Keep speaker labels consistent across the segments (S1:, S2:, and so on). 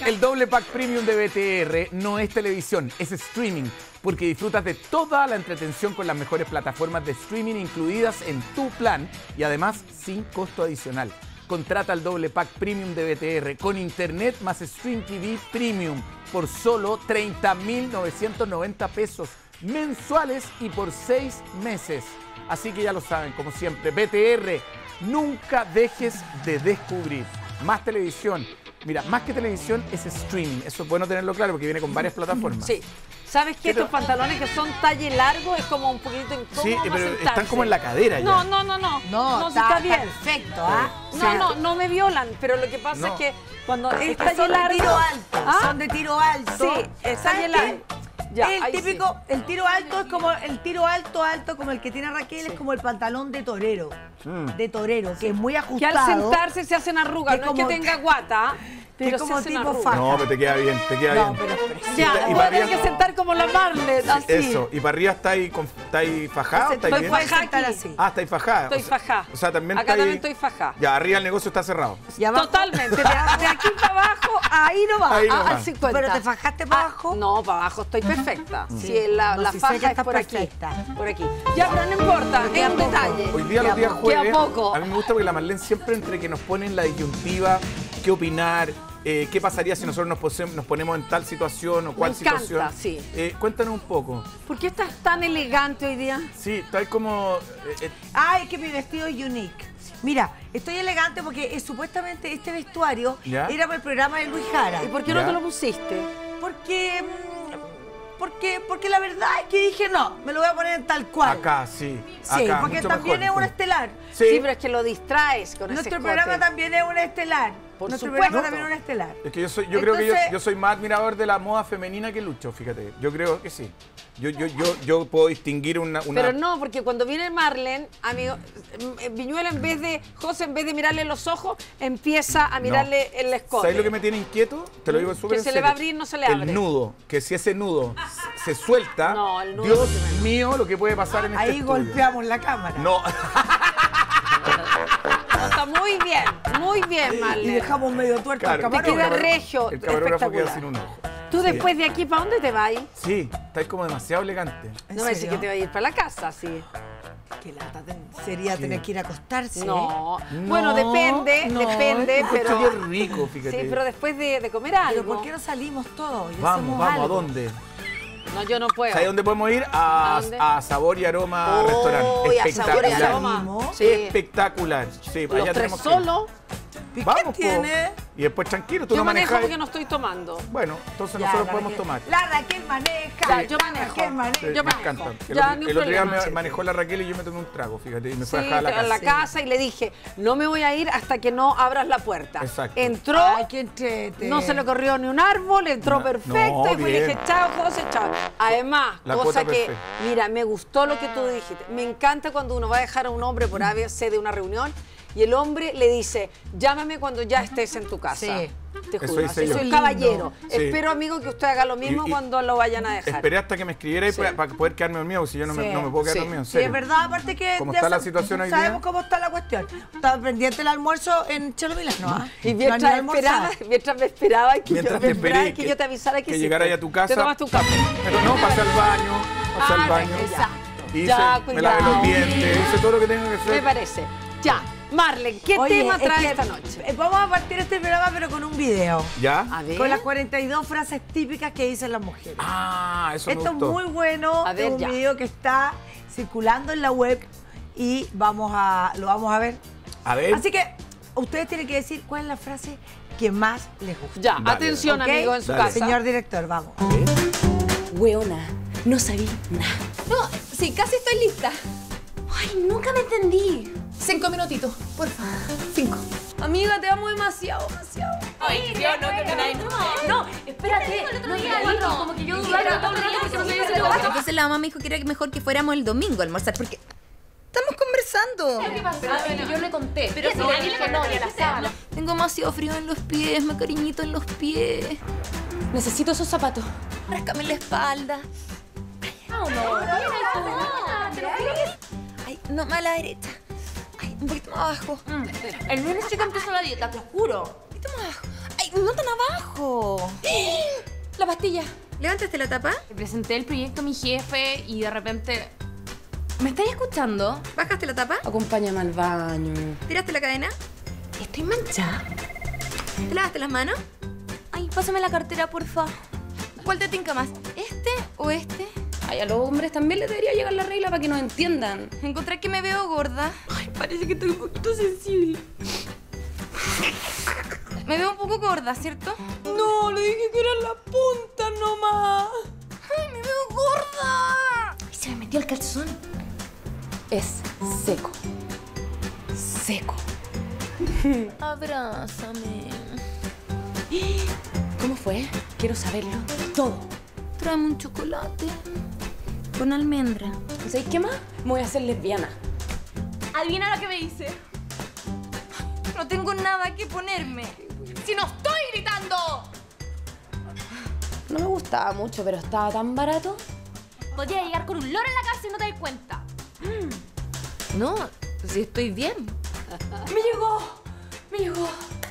S1: El doble pack premium de BTR no es televisión, es streaming, porque disfrutas de toda la entretención con las mejores plataformas de streaming incluidas en tu plan y además sin costo adicional. Contrata el doble pack premium de BTR con internet más Stream TV Premium por solo 30.990 pesos mensuales y por 6 meses. Así que ya lo saben, como siempre, BTR, nunca dejes de descubrir. Más televisión. Mira, más que televisión es streaming. Eso es bueno tenerlo claro porque viene con varias plataformas.
S2: Sí. ¿Sabes qué? Estos pantalones que son talle largo es como un poquito incómodo.
S1: Sí, pero
S2: sentarse.
S1: están como en la cadera ya.
S2: No, sí está bien.
S3: Perfecto, ¿ah?
S2: No me violan, pero lo que pasa es que cuando es talle
S3: Son de
S2: largo...
S3: tiro alto, son de tiro alto.
S2: Sí, es talle largo. Ya,
S3: el típico, el tiro alto es como el tiro alto, como el que tiene Raquel, es como el pantalón de torero. De torero, que es muy
S2: Que
S3: ajustado.
S2: al sentarse se hacen arrugas, no es que tenga guata, pero
S3: como
S2: se hacen
S3: tipo
S2: arrugas.
S3: faja.
S1: No, pero te queda bien, te queda bien.
S3: Pero
S2: Ya,
S1: y
S2: voy
S1: para
S2: a tener
S1: arriba-
S2: que sentar como la Marlet, así.
S1: Eso, y para arriba está ahí fajado, está
S2: Estoy
S1: bien.
S2: fajada
S3: sentar
S2: aquí.
S3: así.
S1: Ah, está ahí fajada.
S2: Estoy fajada.
S1: O sea, también
S2: Acá
S1: está
S2: también
S1: ahí...
S2: estoy fajada.
S1: Ya, arriba el negocio está cerrado.
S3: Y abajo,
S2: Totalmente, de aquí para abajo, ahí no va,
S1: Ahí no va.
S2: al 50.
S3: ¿Pero te fajaste para abajo?
S2: No, para abajo estoy perfecta. Sí, la
S3: No, sí sé
S2: faja
S3: que
S2: es
S3: estás
S2: por aquí.
S3: perfecta.
S2: Por aquí. Ya, pero no importa, es un detalle.
S1: Hoy día, los días
S2: Que a
S1: jueves,
S2: poco.
S1: a mí me gusta porque la Marlene siempre entre que nos ponen la disyuntiva, qué opinar, qué pasaría si nosotros nos ponemos en tal situación o cuál
S2: Me encanta,
S1: situación.
S2: sí.
S1: Cuéntanos un poco.
S2: ¿Por qué estás tan elegante hoy día?
S1: Sí, está ahí como...
S3: Ay, que mi vestido es unique. Mira, estoy elegante porque supuestamente este vestuario
S1: ¿Ya?
S3: era para el programa de Luis Jara.
S2: ¿Y por qué
S1: Ya.
S2: no te lo pusiste?
S3: Porque la verdad es que dije, no, me lo voy a poner tal cual.
S1: Acá, sí.
S3: Sí,
S1: acá,
S3: porque
S1: mucho
S3: también
S1: mejor.
S3: es un estelar.
S1: Sí,
S2: Sí, pero es que lo distraes con ese
S3: Nuestro
S2: escote.
S3: programa también es un estelar.
S2: Por
S3: Nuestro
S2: supuesto.
S3: programa también es un estelar.
S1: es que yo creo que
S3: Entonces-
S1: yo soy más admirador de la moda femenina que Lucho, fíjate. Yo creo que sí. Yo puedo distinguir una...
S2: Pero no, porque cuando viene Marlene, amigo, Viñuela José, en vez de mirarle los ojos, empieza a mirarle el escote.
S1: ¿Sabes lo que me tiene inquieto? Te lo digo súper
S2: Que se
S1: en
S2: le va a
S1: serio.
S2: abrir, no se le abre.
S1: El nudo, que si ese nudo se suelta,
S2: No, el nudo
S1: Dios
S2: no se me-
S1: mío, lo que puede pasar en este
S3: Ahí
S1: estudio.
S3: golpeamos la cámara.
S1: No,
S2: No, está muy bien,
S3: Y
S2: Marlene.
S3: dejamos medio tuerto
S1: claro,
S3: al
S2: Te queda
S3: camarógrafo.
S2: regio,
S1: el camarógrafo queda
S2: espectacular.
S1: sin un ojo.
S2: Tú después de aquí, ¿para dónde te vas?
S1: Sí, estáis como demasiado elegante.
S3: ¿En
S2: No me dices
S3: serio?
S2: que te vas a ir para la casa, sí.
S3: Qué lata sería tener que ir a acostarse.
S2: No.
S1: No,
S2: Bueno, depende,
S1: no,
S2: pero...
S1: Sería rico, fíjate.
S2: Sí, pero después de comer algo.
S3: Pero ¿por qué no salimos todos y
S1: Vamos,
S3: hacemos
S1: vamos, ¿a
S3: algo?
S1: dónde?
S2: No, yo no puedo.
S1: ¿Sabes dónde podemos ir?
S2: ¿A dónde?
S1: A Sabor y Aroma
S2: Uy,
S1: Restaurante.
S2: a Sabor y
S1: Espectacular.
S2: Aroma.
S3: Sí.
S1: Espectacular. Sí,
S2: Los tres
S1: tenemos que ir.
S2: solos.
S3: ¿Y qué
S1: Vamos, po.
S3: tiene?
S1: Y después tranquilo, tú
S2: Yo
S1: no
S2: manejo
S1: manejas.
S2: porque no estoy tomando.
S1: Bueno, entonces
S3: Ya,
S1: nosotros
S3: la
S1: podemos
S3: Raquel-
S1: tomar.
S3: La Raquel maneja.
S2: Ya, yo
S3: la
S2: manejo.
S3: Raquel maneja.
S1: Sí,
S2: Yo
S1: me
S2: manejo.
S1: encanta.
S2: Ya, ni un
S1: El otro día
S2: problema.
S1: me manejó la Raquel y yo me tomé un trago, fíjate, y me
S2: Sí,
S1: fue a dejar a la
S2: a
S1: casa.
S2: la casa y le dije, no me voy a ir hasta que no abras la puerta.
S1: Exacto.
S2: Entró,
S3: Ay, qué entrete.
S2: no se le corrió ni un árbol, entró
S1: No,
S2: perfecto y pues le
S1: bien.
S2: dije, chao, José, chao. Además,
S1: La
S2: cosa
S1: cuota
S2: que,
S1: perfecta.
S2: mira, me gustó lo que tú dijiste. Me encanta cuando uno va a dejar a un hombre por ABC de una reunión y el hombre le dice, llámame cuando ya estés en tu casa.
S3: Sí.
S2: Te
S1: Eso
S2: juro,
S1: hice
S2: así
S1: yo.
S2: soy un caballero.
S1: Sí.
S2: Espero, amigo, que usted haga lo mismo
S1: Y-
S2: cuando lo vayan a dejar.
S1: Esperé hasta que me escribiera
S2: Sí.
S1: para poder quedarme dormido, porque si yo no,
S3: Sí.
S1: me puedo quedar
S2: Sí.
S1: dormido, en
S3: Sí,
S1: serio.
S3: es verdad, aparte que...
S1: ¿Cómo
S3: ya
S1: está la situación hoy día?
S3: Sabemos cómo está la cuestión. Estaba pendiente el almuerzo en Chelo Milán, ¿no?
S2: Y
S3: No
S2: mientras,
S3: han ido a almorzar.
S2: mientras me esperaba que,
S1: Mientras
S2: yo,
S1: te esperé
S2: que yo te avisara que
S1: que
S2: sí,
S1: llegara ya a tu casa.
S2: Te tomas tu café.
S1: Pero no, pasé al baño,
S2: Ah,
S1: baño.
S2: exacto.
S1: Hice,
S2: Ya,
S1: me lavé los
S2: cuidado.
S1: dientes, hice todo lo que tengo que
S2: Me
S1: hacer.
S2: parece. Ya, Marlene, ¿qué
S3: Oye,
S2: tema
S3: es
S2: trae
S3: que,
S2: esta noche?
S3: Vamos a partir este programa, pero con un video.
S1: ¿Ya?
S2: A ver.
S3: Con las 42 frases típicas que dicen las mujeres.
S1: Ah, eso
S3: Esto
S1: me
S3: es
S1: gustó.
S3: muy bueno,
S2: A ver,
S3: es un
S2: ya.
S3: video que está circulando en la web y lo vamos a ver.
S1: A ver.
S3: Así que ustedes tienen que decir cuál es la frase que más les gusta.
S2: Ya,
S1: Dale,
S2: atención,
S3: ¿Ok?
S2: amigo, en su
S1: Dale.
S2: casa.
S3: Señor director, vamos.
S4: Weona, no sabí nada.
S5: No, sí, casi estoy lista.
S4: Ay, nunca me entendí.
S5: 5 minutitos, por favor. 5. Amiga, te amo demasiado, demasiado.
S4: Ay, yo no creo que nadie. No, espérate. No digas eso. Como que yo dudaba todo el rato porque no sabía si te gustaba.
S6: Entonces la mamá me dijo que era mejor que fuéramos el domingo a almorzar porque estamos conversando.
S5: ¿Qué pasa? Yo le conté. Pero
S4: ¿Qué?
S5: no,
S4: ¿A quién le
S5: dije no,
S4: contaste?
S5: ya la sábana.
S6: Tengo demasiado frío en los pies, me cariñito en los pies.
S5: Necesito esos zapatos.
S6: Ráscame en la espalda.
S5: No, no.
S6: Ay, no, más a la derecha. Ay, un poquito más abajo.
S5: El lunes chica empieza la dieta, te lo juro.
S6: Un poquito más abajo. Ay, no tan abajo. po.
S4: La pastilla.
S6: ¿Levantaste la tapa?
S4: Le presenté el proyecto a mi jefe y de repente... ¿Me estáis escuchando?
S6: ¿Bajaste la tapa?
S4: Acompáñame al baño.
S6: ¿Tiraste la cadena?
S4: Estoy manchada.
S6: ¿Te lavaste las manos?
S4: Ay, pásame la cartera, porfa.
S6: ¿Cuál te tinca más? ¿Este o este?
S4: Ay, a los hombres también les debería llegar la regla para que nos entiendan.
S6: Encontré que me veo gorda.
S4: Ay, parece que estoy un poquito sensible.
S6: Me veo un poco gorda, ¿cierto?
S4: No, le dije que era la punta nomás.
S6: ¡Ay, me veo gorda!
S4: Y se me metió el calzón. Es seco. Seco.
S6: Abrázame.
S4: ¿Cómo fue? Quiero saberlo todo.
S6: Tráeme un chocolate con almendra.
S4: ¿Sabes qué más? Me voy a hacer lesbiana. Adivina lo que me hice.
S6: No tengo nada que ponerme.
S4: ¡Si no estoy gritando! No me gustaba mucho, pero estaba tan barato. Podría llegar con un loro en la casa y no te das cuenta.
S6: No, si estoy bien.
S4: ¡Me llegó! ¡Me llegó!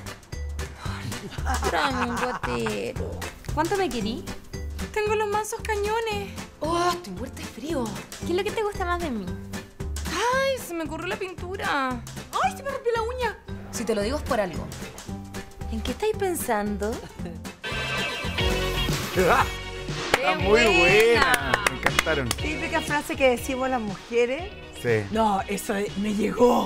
S6: Tráeme un guatero.
S4: ¿Cuánto me querí?
S6: Tengo los mansos cañones.
S4: ¡Oh, estoy muerta de frío!
S6: ¿Qué es lo que te gusta más de mí? Ay, se me corrió la pintura.
S4: ¡Ay, se me rompió la uña! Si te lo digo es por algo.
S6: ¿En qué estáis pensando?
S1: Está muy buena. Me encantaron.
S3: Típica frase que decimos las mujeres.
S1: Sí.
S3: No, eso me llegó.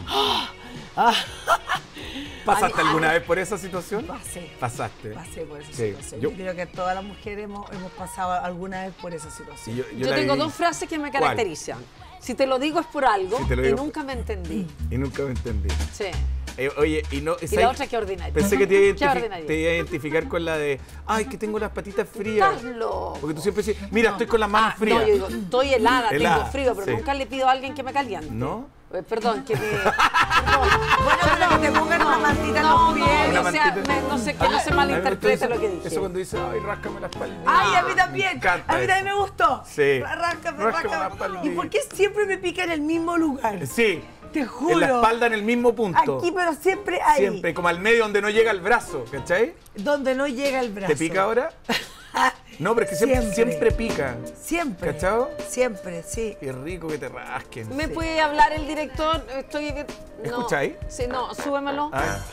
S1: ¿Pasaste alguna vez por esa situación?
S3: Pasé.
S1: Pasaste.
S3: Pasé por esa
S1: Sí.
S3: situación. Yo creo que todas las mujeres hemos pasado alguna vez por esa situación.
S1: Sí,
S2: Yo
S1: la
S2: tengo
S1: viví.
S2: dos frases que me
S1: ¿Cuál?
S2: caracterizan. Si te lo digo es por algo
S1: Si te lo
S2: y
S1: digo-
S2: nunca me entendí.
S1: Y nunca me entendí.
S2: Sí.
S1: Oye, y no.
S2: Y
S1: ¿sabes?
S2: la otra que ordinaria.
S1: Pensé que te iba, a
S2: Qué ordinaria.
S1: te iba a identificar con la de. Ay, que tengo las patitas frías.
S2: Estás loco.
S1: Porque tú siempre dices, mira, estoy con las manos frías.
S2: No, yo digo, estoy helada,
S1: Helada,
S2: tengo frío, pero
S1: sí.
S2: nunca le pido a alguien que me caliente.
S1: ¿No?
S2: Perdón, que me...
S3: Bueno, pero que te pongan una mantita en los pies.
S1: Una
S2: no, sea,
S1: mantita.
S2: no sé, que no se malinterprete lo que dije.
S1: Eso cuando dice, ay, ráscame la espalda.
S3: Ay, a mí también.
S1: Me encanta
S3: A mí también me gustó.
S1: Sí.
S3: Ráscame,
S1: Ráscame la
S3: ráscame.
S1: espalda.
S3: ¿Y por qué siempre me pica en el mismo lugar?
S1: Sí.
S3: Te juro.
S1: En la espalda, en el mismo punto.
S3: Aquí, pero siempre ahí.
S1: Siempre, como al medio donde no llega el brazo, ¿cachai?
S3: Donde no llega el brazo.
S1: ¿Te pica ahora? No, pero es que siempre pica.
S3: Siempre.
S1: ¿Cachao?
S3: Siempre, sí.
S1: Qué rico que te rasquen.
S2: ¿Me puede hablar el director? Estoy... No.
S1: ¿Escucháis?
S2: Sí, no, súbemelo.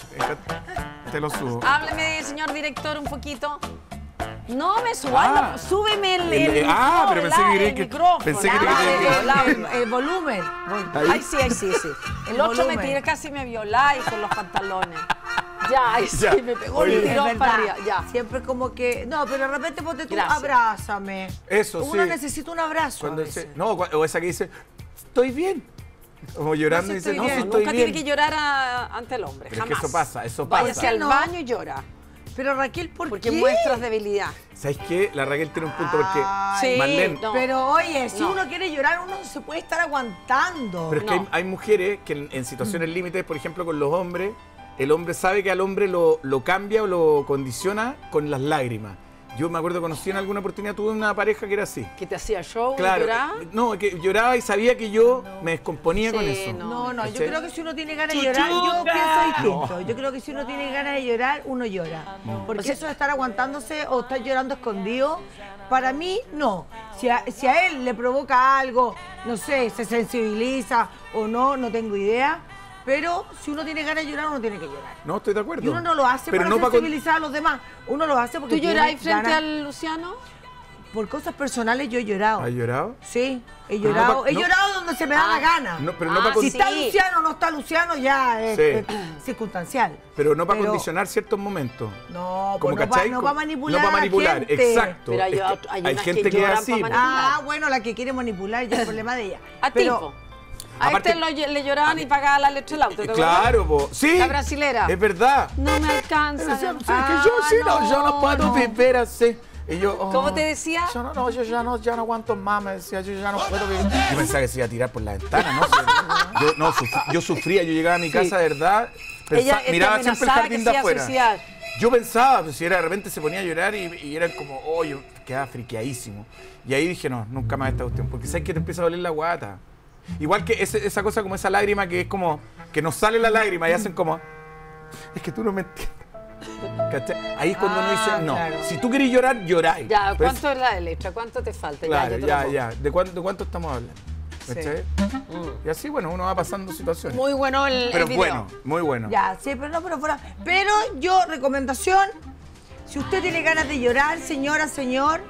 S1: Te lo subo.
S2: Hábleme, señor director, un poquito. No me subas, súbeme el
S1: pero pensé que quería que...
S2: micrófono.
S1: Pensé que quería que...
S3: El volumen.
S2: Ay, sí, sí. El otro me tiré, casi me violáis con los pantalones. Ya, ay, sí,
S1: Ya.
S2: me pegó
S1: Oye,
S2: el
S3: Es
S2: tirón
S3: verdad.
S2: para arriba. Ya.
S3: Siempre como que... No, pero de repente ponte tú,
S2: Gracias.
S3: abrázame.
S1: Eso,
S3: Uno
S1: sí.
S3: necesita un abrazo
S1: Cuando
S3: a veces.
S1: dice, no, o esa que dice, estoy bien. Como llorando y dice, no, sí estoy
S2: Nunca
S1: bien.
S2: tiene que llorar ante el hombre,
S1: Pero es que
S2: jamás.
S1: eso pasa, eso pasa.
S2: Váyase al
S3: No.
S2: baño y llora,
S3: Pero Raquel, ¿por
S2: porque
S3: qué?
S2: muestras debilidad.
S1: ¿Sabes qué? La Raquel tiene un punto porque
S3: Ay,
S2: Sí,
S1: Marlene...
S2: no.
S3: Pero oye, si
S2: No.
S3: uno quiere llorar, uno se puede estar aguantando.
S1: Pero es que
S2: No.
S1: hay mujeres que en situaciones límites, por ejemplo, con los hombres, el hombre sabe que al hombre lo cambia o lo condiciona con las lágrimas. Yo me acuerdo, conocí en alguna oportunidad, tuve una pareja que era así.
S2: Que te hacía show,
S1: Claro,
S2: llorar.
S1: no, que lloraba y sabía que yo me descomponía con
S2: Sí,
S1: eso.
S3: No, yo
S1: ¿Cachai?
S3: creo que si uno tiene ganas de llorar, yo pienso distinto. Yo creo que si uno tiene ganas de llorar, uno llora. Porque eso de estar aguantándose o estar llorando escondido, para mí, no. Si a él le provoca algo, no sé, se sensibiliza o no, no tengo idea. Pero si uno tiene ganas de llorar, uno tiene que llorar.
S1: No, estoy de acuerdo.
S3: Y uno no lo hace
S1: Pero
S3: para
S1: no
S3: sensibilizar a los demás. Uno lo hace porque
S2: ¿Tú lloráis
S3: tiene
S2: frente
S3: ganas.
S2: al Luciano?
S3: Por cosas personales yo he llorado.
S1: ¿Has llorado?
S3: Sí, he
S1: Pero no
S3: llorado.
S1: pa-
S3: he
S1: no-
S3: llorado donde se me da la gana.
S1: No, pero no
S2: Ah,
S1: para
S3: Si
S2: sí.
S3: está Luciano o no está Luciano, ya es,
S1: Sí.
S3: es circunstancial.
S1: pero no para condicionar ciertos momentos.
S3: No,
S1: Como,
S3: pues
S1: ¿cachai?
S3: no para manipular.
S1: No para manipular,
S3: a la gente.
S1: exacto.
S2: Pero hay
S1: Es que
S2: ot- hay
S1: hay
S2: unas
S1: gente
S2: que
S1: que es
S2: lloran
S1: así.
S2: pa' manipular.
S3: Ah, bueno, la que quiere manipular ya es problema de ella.
S2: A
S3: Pero
S2: tipo. A
S1: Aparte-
S2: le lloraban y pagaba la letra del auto, ¿te acuerdas?
S1: Claro, po. Sí.
S2: La brasilera.
S1: Es verdad.
S2: No me alcanza.
S1: Sí, que yo sí, yo no puedo vivir así. Y yo,
S2: ¿Cómo te decía?
S1: Yo ya no aguanto más, me decía, yo ya no puedo vivir. Yo pensaba que se iba a tirar por la ventana, ¿no? Yo sufría, yo llegaba a mi casa, de verdad,
S2: Ella te
S1: miraba siempre el
S2: amenazaba
S1: jardín
S2: que
S1: de
S2: se iba a
S1: afuera.
S2: suicidar.
S1: Yo pensaba, pues, si era de repente se ponía a llorar y era como, oh, yo quedaba friqueadísimo. Y ahí dije, no, nunca más esta cuestión, porque sabes que te empieza a doler la guata. Igual que esa cosa, como esa lágrima que es como, que nos sale la lágrima y hacen como, es que tú no me entiendes. ¿Cachai? Ahí es cuando uno dice, no,
S3: claro.
S1: si tú querés llorar, lloráis.
S2: Ya,
S1: Pero
S2: ¿cuánto es la de letra? ¿Cuánto te falta?
S1: Claro,
S2: yo te lo
S1: ya,
S2: pongo.
S1: ya. ¿De cuánto estamos hablando? ¿Cachai? Y así, bueno, uno va pasando situaciones.
S2: Muy bueno el
S1: Pero
S2: video.
S1: bueno, muy bueno.
S3: Ya, sí, pero no, pero fuera. Pero yo, recomendación, si usted tiene ganas de llorar, señora, señor,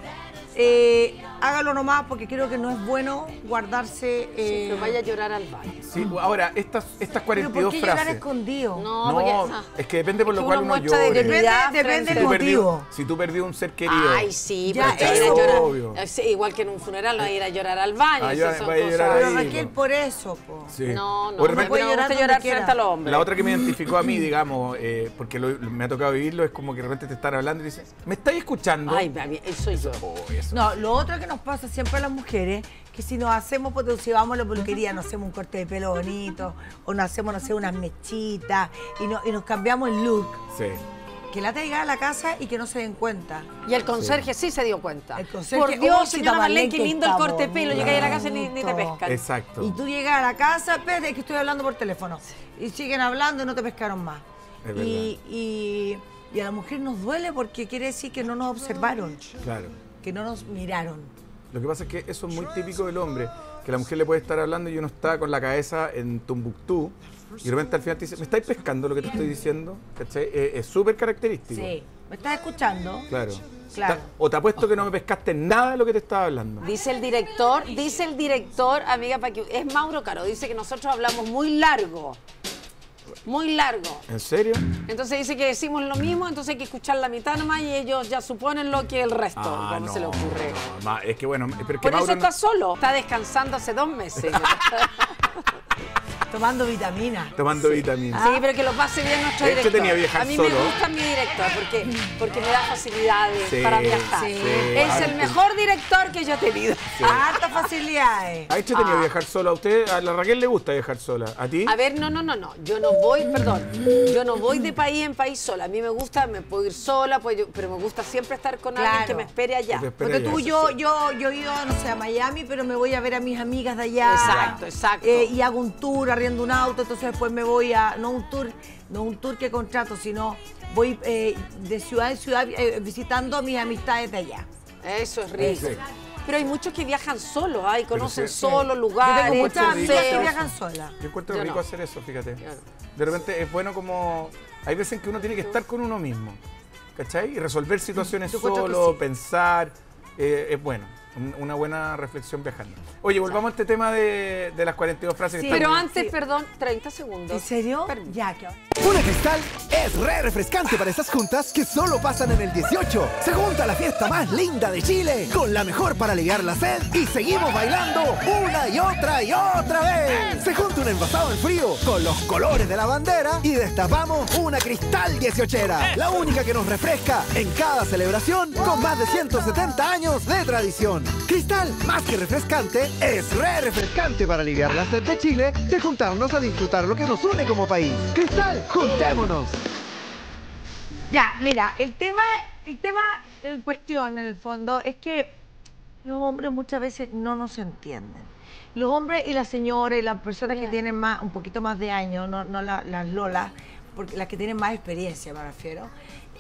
S3: hágalo nomás porque creo que no es bueno guardarse...
S2: Pero vaya a llorar al baño.
S1: Sí, ahora, estas
S3: ¿Pero por
S1: 42
S3: qué llorar
S1: frases.
S3: escondido?
S2: No,
S1: No,
S2: porque...
S1: es que depende por
S2: Es
S1: lo
S2: que
S1: cual
S2: uno
S1: uno
S2: muestra
S1: llore.
S2: debilidad
S3: Depende
S2: frente-
S3: del motivo.
S1: Si tú perdí un ser querido.
S2: Ay, sí,
S3: Ya,
S2: pero ir a
S3: eso,
S2: llorar.
S1: obvio.
S2: Sí, igual que en un funeral, no ir a llorar al baño.
S1: Ah,
S2: esas son
S1: vaya a
S2: cosas.
S1: llorar
S3: Pero
S1: ahí.
S3: Raquel, por eso, po.
S1: Sí.
S2: No, no,
S1: O de
S2: no
S1: repente-
S3: puede
S2: me
S3: llorar
S2: gusta
S3: donde
S2: llorar
S3: quiera.
S2: frente a los hombres.
S1: La otra que me identificó a mí, digamos, porque me ha tocado vivirlo, es como que de repente te están hablando y dices, ¿me estáis escuchando?
S2: Ay, mami, eso soy yo.
S1: Oh, eso.
S3: No, lo otro que nos pasa siempre a las mujeres, que si nos hacemos, pues si vamos a la peluquería, nos hacemos un corte de pelo bonito, o nos hacemos, no sé, unas mechitas, y nos cambiamos el look,
S1: Sí.
S3: que la traiga a la casa y que no se den cuenta.
S2: Y el conserje sí se dio cuenta.
S3: El conserje,
S2: Por Dios,
S3: oh,
S2: señora Marlene, qué
S3: que
S2: lindo el
S3: está
S2: corte de pelo.
S3: bonito.
S2: Llegáis a la casa y ni te pescan.
S1: Exacto.
S3: Y tú llegas a la casa, espérate, que estoy hablando por teléfono, y siguen hablando y no te pescaron más.
S1: Es
S3: Y a la mujer nos duele porque quiere decir que no nos observaron,
S1: Claro.
S3: que no nos miraron.
S1: Lo que pasa es que eso es muy típico del hombre, que la mujer le puede estar hablando y uno está con la cabeza en Tombuctú y de repente al final te dice, ¿me estáis pescando lo que te estoy diciendo? ¿Cachai? Es súper característico.
S3: Sí. ¿Me estás escuchando?
S1: Claro.
S3: Claro.
S1: O te apuesto que no me pescaste nada de lo que te estaba hablando.
S2: Dice el director, amiga, para que es Mauro Caro, dice que nosotros hablamos muy largo. Muy largo.
S1: ¿En serio?
S2: Entonces dice que decimos lo mismo, entonces hay que escuchar la mitad nomás y ellos ya suponen lo que el resto, como
S1: no,
S2: se le ocurre.
S1: Es que bueno, pero es que
S2: Por eso
S1: Mauro
S2: está solo, está descansando hace 2 meses.
S3: Tomando vitaminas.
S1: tomando vitaminas.
S2: Sí, pero que lo pase bien nuestro
S1: De hecho,
S2: director.
S1: tenía que viajar
S2: a mí
S1: solo.
S2: me gusta mi director porque me da facilidades
S1: Sí,
S2: para viajar.
S1: sí.
S2: Es
S1: Ah,
S2: el mejor director que yo he tenido.
S3: Hartas facilidades.
S1: ¿Ha hecho tenido viajar sola a usted? A la Raquel le gusta viajar sola. ¿A ti?
S2: A ver, no. Yo no voy, yo no voy de país en país sola. A mí me gusta, me puedo ir sola, pero me gusta siempre estar con alguien que me espere allá.
S1: Que te espere
S3: Porque
S1: allá.
S3: tú, yo he ido, no sé, a Miami, pero me voy a ver a mis amigas de allá.
S2: Exacto.
S3: Y hago un tour, arriendo un auto, entonces después me voy a, no un tour que contrato, sino voy de ciudad en ciudad visitando a mis amistades de allá.
S2: Eso es rico.
S1: Sí.
S2: Pero hay muchos que viajan solos, y conocen
S1: sí.
S2: solos
S3: Yo
S2: lugares.
S3: tengo muchas amigas que
S2: museos.
S3: viajan solas.
S1: Yo encuentro
S2: Yo
S1: rico
S2: no.
S1: hacer eso, fíjate.
S2: Yo no.
S1: De repente es bueno como... Hay veces en que uno tiene que estar con uno mismo, ¿cachai? Y resolver situaciones
S3: Yo encuentro que
S1: solo,
S3: sí.
S1: pensar. Es bueno, una buena reflexión viajando. Oye, volvamos a este tema de las 42 frases.
S3: Sí,
S1: que
S2: Pero
S1: están-
S2: antes, perdón, 30 segundos.
S3: ¿En serio?
S2: Permiso.
S3: Ya, que
S7: Una Cristal es re refrescante para estas juntas que solo pasan en el 18. Se junta la fiesta más linda de Chile con la mejor para aliviar la sed y seguimos bailando una y otra vez. Se junta un envasado en frío con los colores de la bandera y destapamos una Cristal 18era, la única que nos refresca en cada celebración con más de 170 años de tradición. Cristal, más que refrescante, es re refrescante para aliviar la sed de Chile, de juntarnos a disfrutar lo que nos une como país. Cristal, juntémonos.
S3: Ya, mira, el tema en cuestión, en el fondo, es que los hombres muchas veces no nos entienden. Los hombres y las señoras y las personas que tienen un poquito más de años, no las lolas, porque las que tienen más experiencia, me refiero,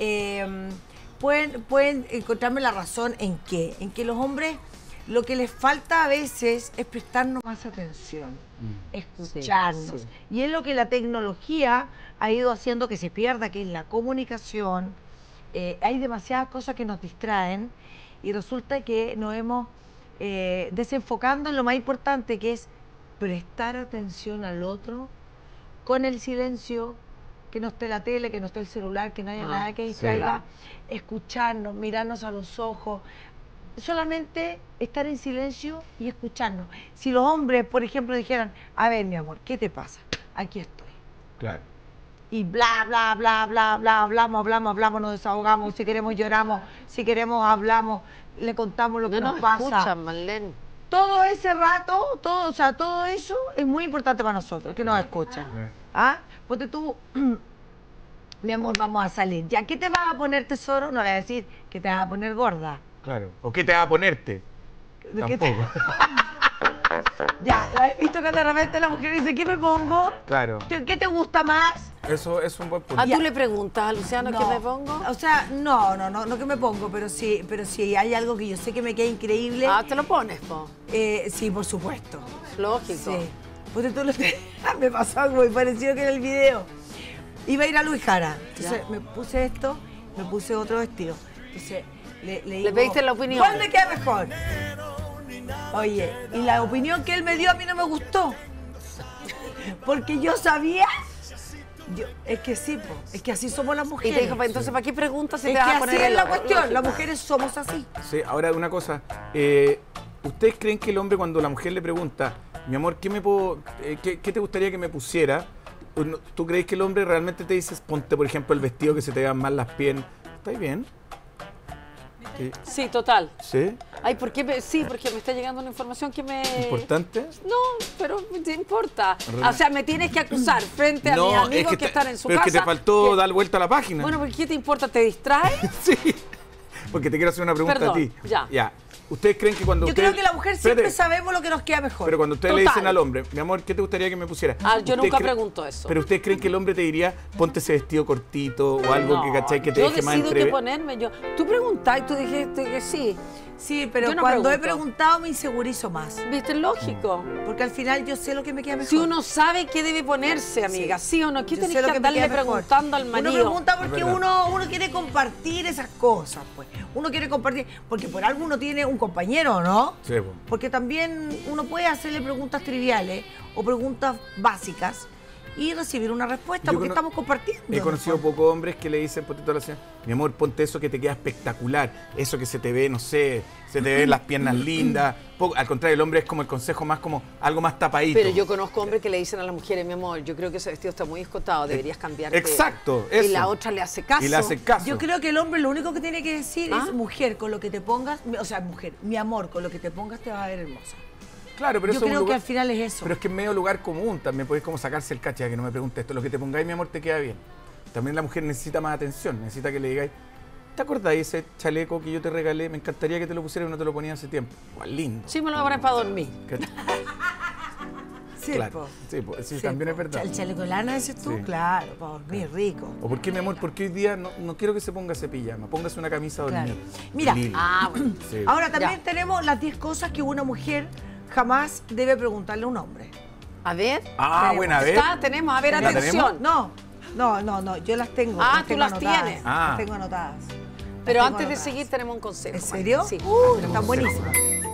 S3: pueden encontrarme la razón en que los hombres lo que les falta a veces es prestarnos más atención, escucharnos. Y es lo que la tecnología ha ido haciendo que se pierda, que es la comunicación. Hay demasiadas cosas que nos distraen y resulta que nos hemos desenfocando en lo más importante, que es prestar atención al otro con el silencio, que no esté la tele, que no esté el celular, que no haya nada que distraiga, escucharnos, mirarnos a los ojos, solamente estar en silencio y escucharnos. Si los hombres, por ejemplo, dijeran, a ver, mi amor, ¿qué te pasa? Aquí estoy.
S1: Claro.
S3: Y bla, bla, bla, bla, bla, hablamos, nos desahogamos, si queremos lloramos, si queremos hablamos, le contamos lo que nos pasa.
S2: Escuchan, Marlene.
S3: Todo ese rato, todo eso es muy importante para nosotros, que nos escuchen. ¿Ah? Ponte tú, mi amor, vamos a salir. ¿Ya qué te vas a poner, tesoro? No le voy a decir que te vas a poner gorda.
S1: Claro. ¿O qué te va a ponerte?
S3: ¿Qué te-
S1: Tampoco.
S3: Ya, ¿has visto que de repente la mujer dice, ¿qué me pongo?
S1: Claro.
S3: ¿Qué te gusta más?
S1: Eso es un buen punto.
S2: ¿A tú le preguntas a Luciano qué me pongo?
S3: O sea, no que me pongo, pero sí hay algo que yo sé que me queda increíble.
S2: Ah, ¿te lo pones, po?
S3: Sí, por supuesto.
S2: Lógico.
S3: Sí. Pues tú me pasó algo muy parecido que en el video. Iba a ir a Luis Jara. Entonces me puse esto, me puse otro vestido. Entonces le digo,
S2: pediste la opinión.
S3: ¿cuál me queda mejor? Oye, y la opinión que él me dio a mí no me gustó. Porque yo sabía... es que sí, es que así somos las mujeres.
S2: Y te dijo, pues, entonces, ¿para qué preguntas si
S3: es
S2: te vas
S3: que
S2: a poner
S3: así es
S2: el
S3: la
S2: ojo?
S3: cuestión,
S2: Lógico.
S3: las mujeres somos así.
S1: Sí, ahora una cosa. ¿Ustedes creen que el hombre cuando la mujer le pregunta, mi amor, ¿qué te gustaría que me pusiera? ¿Tú crees que el hombre realmente te dice, ponte, por ejemplo, el vestido que se te vean más las piernas? ¿Estás bien?
S2: Sí, total.
S1: ¿Sí?
S2: Ay, ¿por qué? Sí, porque me está llegando una información que me...
S1: ¿Importante?
S2: No, pero me te importa. O sea, me tienes que acusar frente a mis amigos que están en su
S1: pero
S2: casa.
S1: es que te faltó dar vuelta a la página.
S2: Bueno, ¿por qué te importa? ¿Te distrae?
S1: Sí, porque te quiero hacer una pregunta
S2: Perdón,
S1: a ti.
S2: ya.
S1: ¿Ustedes creen que cuando
S3: Yo
S1: ustedes...
S3: creo que la mujer siempre sabemos lo que nos queda mejor.
S1: Pero cuando ustedes le
S2: Total.
S1: dicen al hombre, mi amor, ¿qué te gustaría que me pusiera?
S2: Yo nunca
S1: ¿Ustedes
S2: pregunto eso.
S1: Pero ustedes creen que el hombre te diría, ponte ese vestido cortito o algo
S2: No,
S1: que, ¿cachai? Que te
S2: yo
S1: deje más
S2: decido
S1: entre...
S2: qué ponerme. Tú preguntás y tú dijiste que sí.
S3: Sí, pero
S2: Yo no
S3: cuando he
S2: pregunto.
S3: preguntado me insegurizo más.
S2: ¿Viste? Lógico.
S3: Porque al final yo sé lo que me queda mejor.
S2: Si uno sabe qué debe ponerse, amiga, ¿sí o no? ¿Qué
S3: Yo
S2: tenés
S3: sé lo
S2: que
S3: que me
S2: andarle
S3: queda mejor.
S2: preguntando al marido?
S3: Uno pregunta porque
S1: Es verdad.
S3: uno quiere compartir esas cosas, pues. Uno quiere compartir, porque por algo uno tiene un compañero, ¿no?
S1: Sí, po.
S3: Porque también uno puede hacerle preguntas triviales o preguntas básicas y recibir una respuesta,
S1: Yo
S3: porque estamos compartiendo.
S1: He conocido pocos hombres que le dicen, potito a la señora, mi amor, ponte eso que te queda espectacular, eso que se te ve, no sé, se te ven las piernas lindas. Al contrario, el hombre es como el consejo más como algo más tapadito.
S2: Pero yo conozco hombres que le dicen a las mujeres, mi amor, yo creo que ese vestido está muy escotado, deberías cambiarte.
S1: Exacto,
S2: Y
S1: eso.
S2: la otra le hace caso.
S1: Y le hace caso.
S3: Yo creo que el hombre lo único que tiene que decir
S2: ¿Ah?
S3: es, mujer, con lo que te pongas, o sea, mujer, mi amor, con lo que te pongas te vas a ver hermosa.
S1: Claro, pero
S3: Yo
S1: eso es un
S3: creo que
S1: lugar-
S3: al final es eso.
S1: Pero es que es medio lugar común, también podéis como sacarse el cacha que no me preguntes esto, lo que te pongáis, mi amor, te queda bien. También la mujer necesita más atención, necesita que le digáis, ¿te acordáis ese chaleco que yo te regalé? Me encantaría que te lo pusieras y no te lo ponía hace tiempo. Igual lindo.
S2: Sí, me lo voy a poner para dormir.
S1: ¿Cachai?
S3: Sí,
S1: Claro.
S3: po.
S1: Sí, también
S3: po.
S1: es verdad.
S3: ¿El chaleco de lana dices tú?
S1: Sí.
S3: Claro, para dormir rico.
S1: ¿O por qué, mi amor? Porque hoy día no quiero que se ponga ese pijama, póngase una camisa a dormir.
S3: Claro. Mira,
S1: Lili.
S2: Bueno.
S1: Sí.
S3: Ahora también
S2: Ya.
S3: tenemos las 10 cosas que una mujer jamás debe preguntarle a un hombre.
S2: A ver.
S1: Bueno, a ver.
S2: Tenemos, a ver,
S1: ¿La
S2: atención.
S3: No, yo las tengo.
S2: Ah, tú
S3: tengo
S2: las
S3: anotadas,
S2: tienes.
S1: Ah.
S3: Las tengo anotadas.
S2: Pero
S3: Las tengo
S2: antes de
S3: anotadas.
S2: seguir tenemos un consejo.
S3: ¿En serio?
S2: Sí.
S3: Están buenísimas.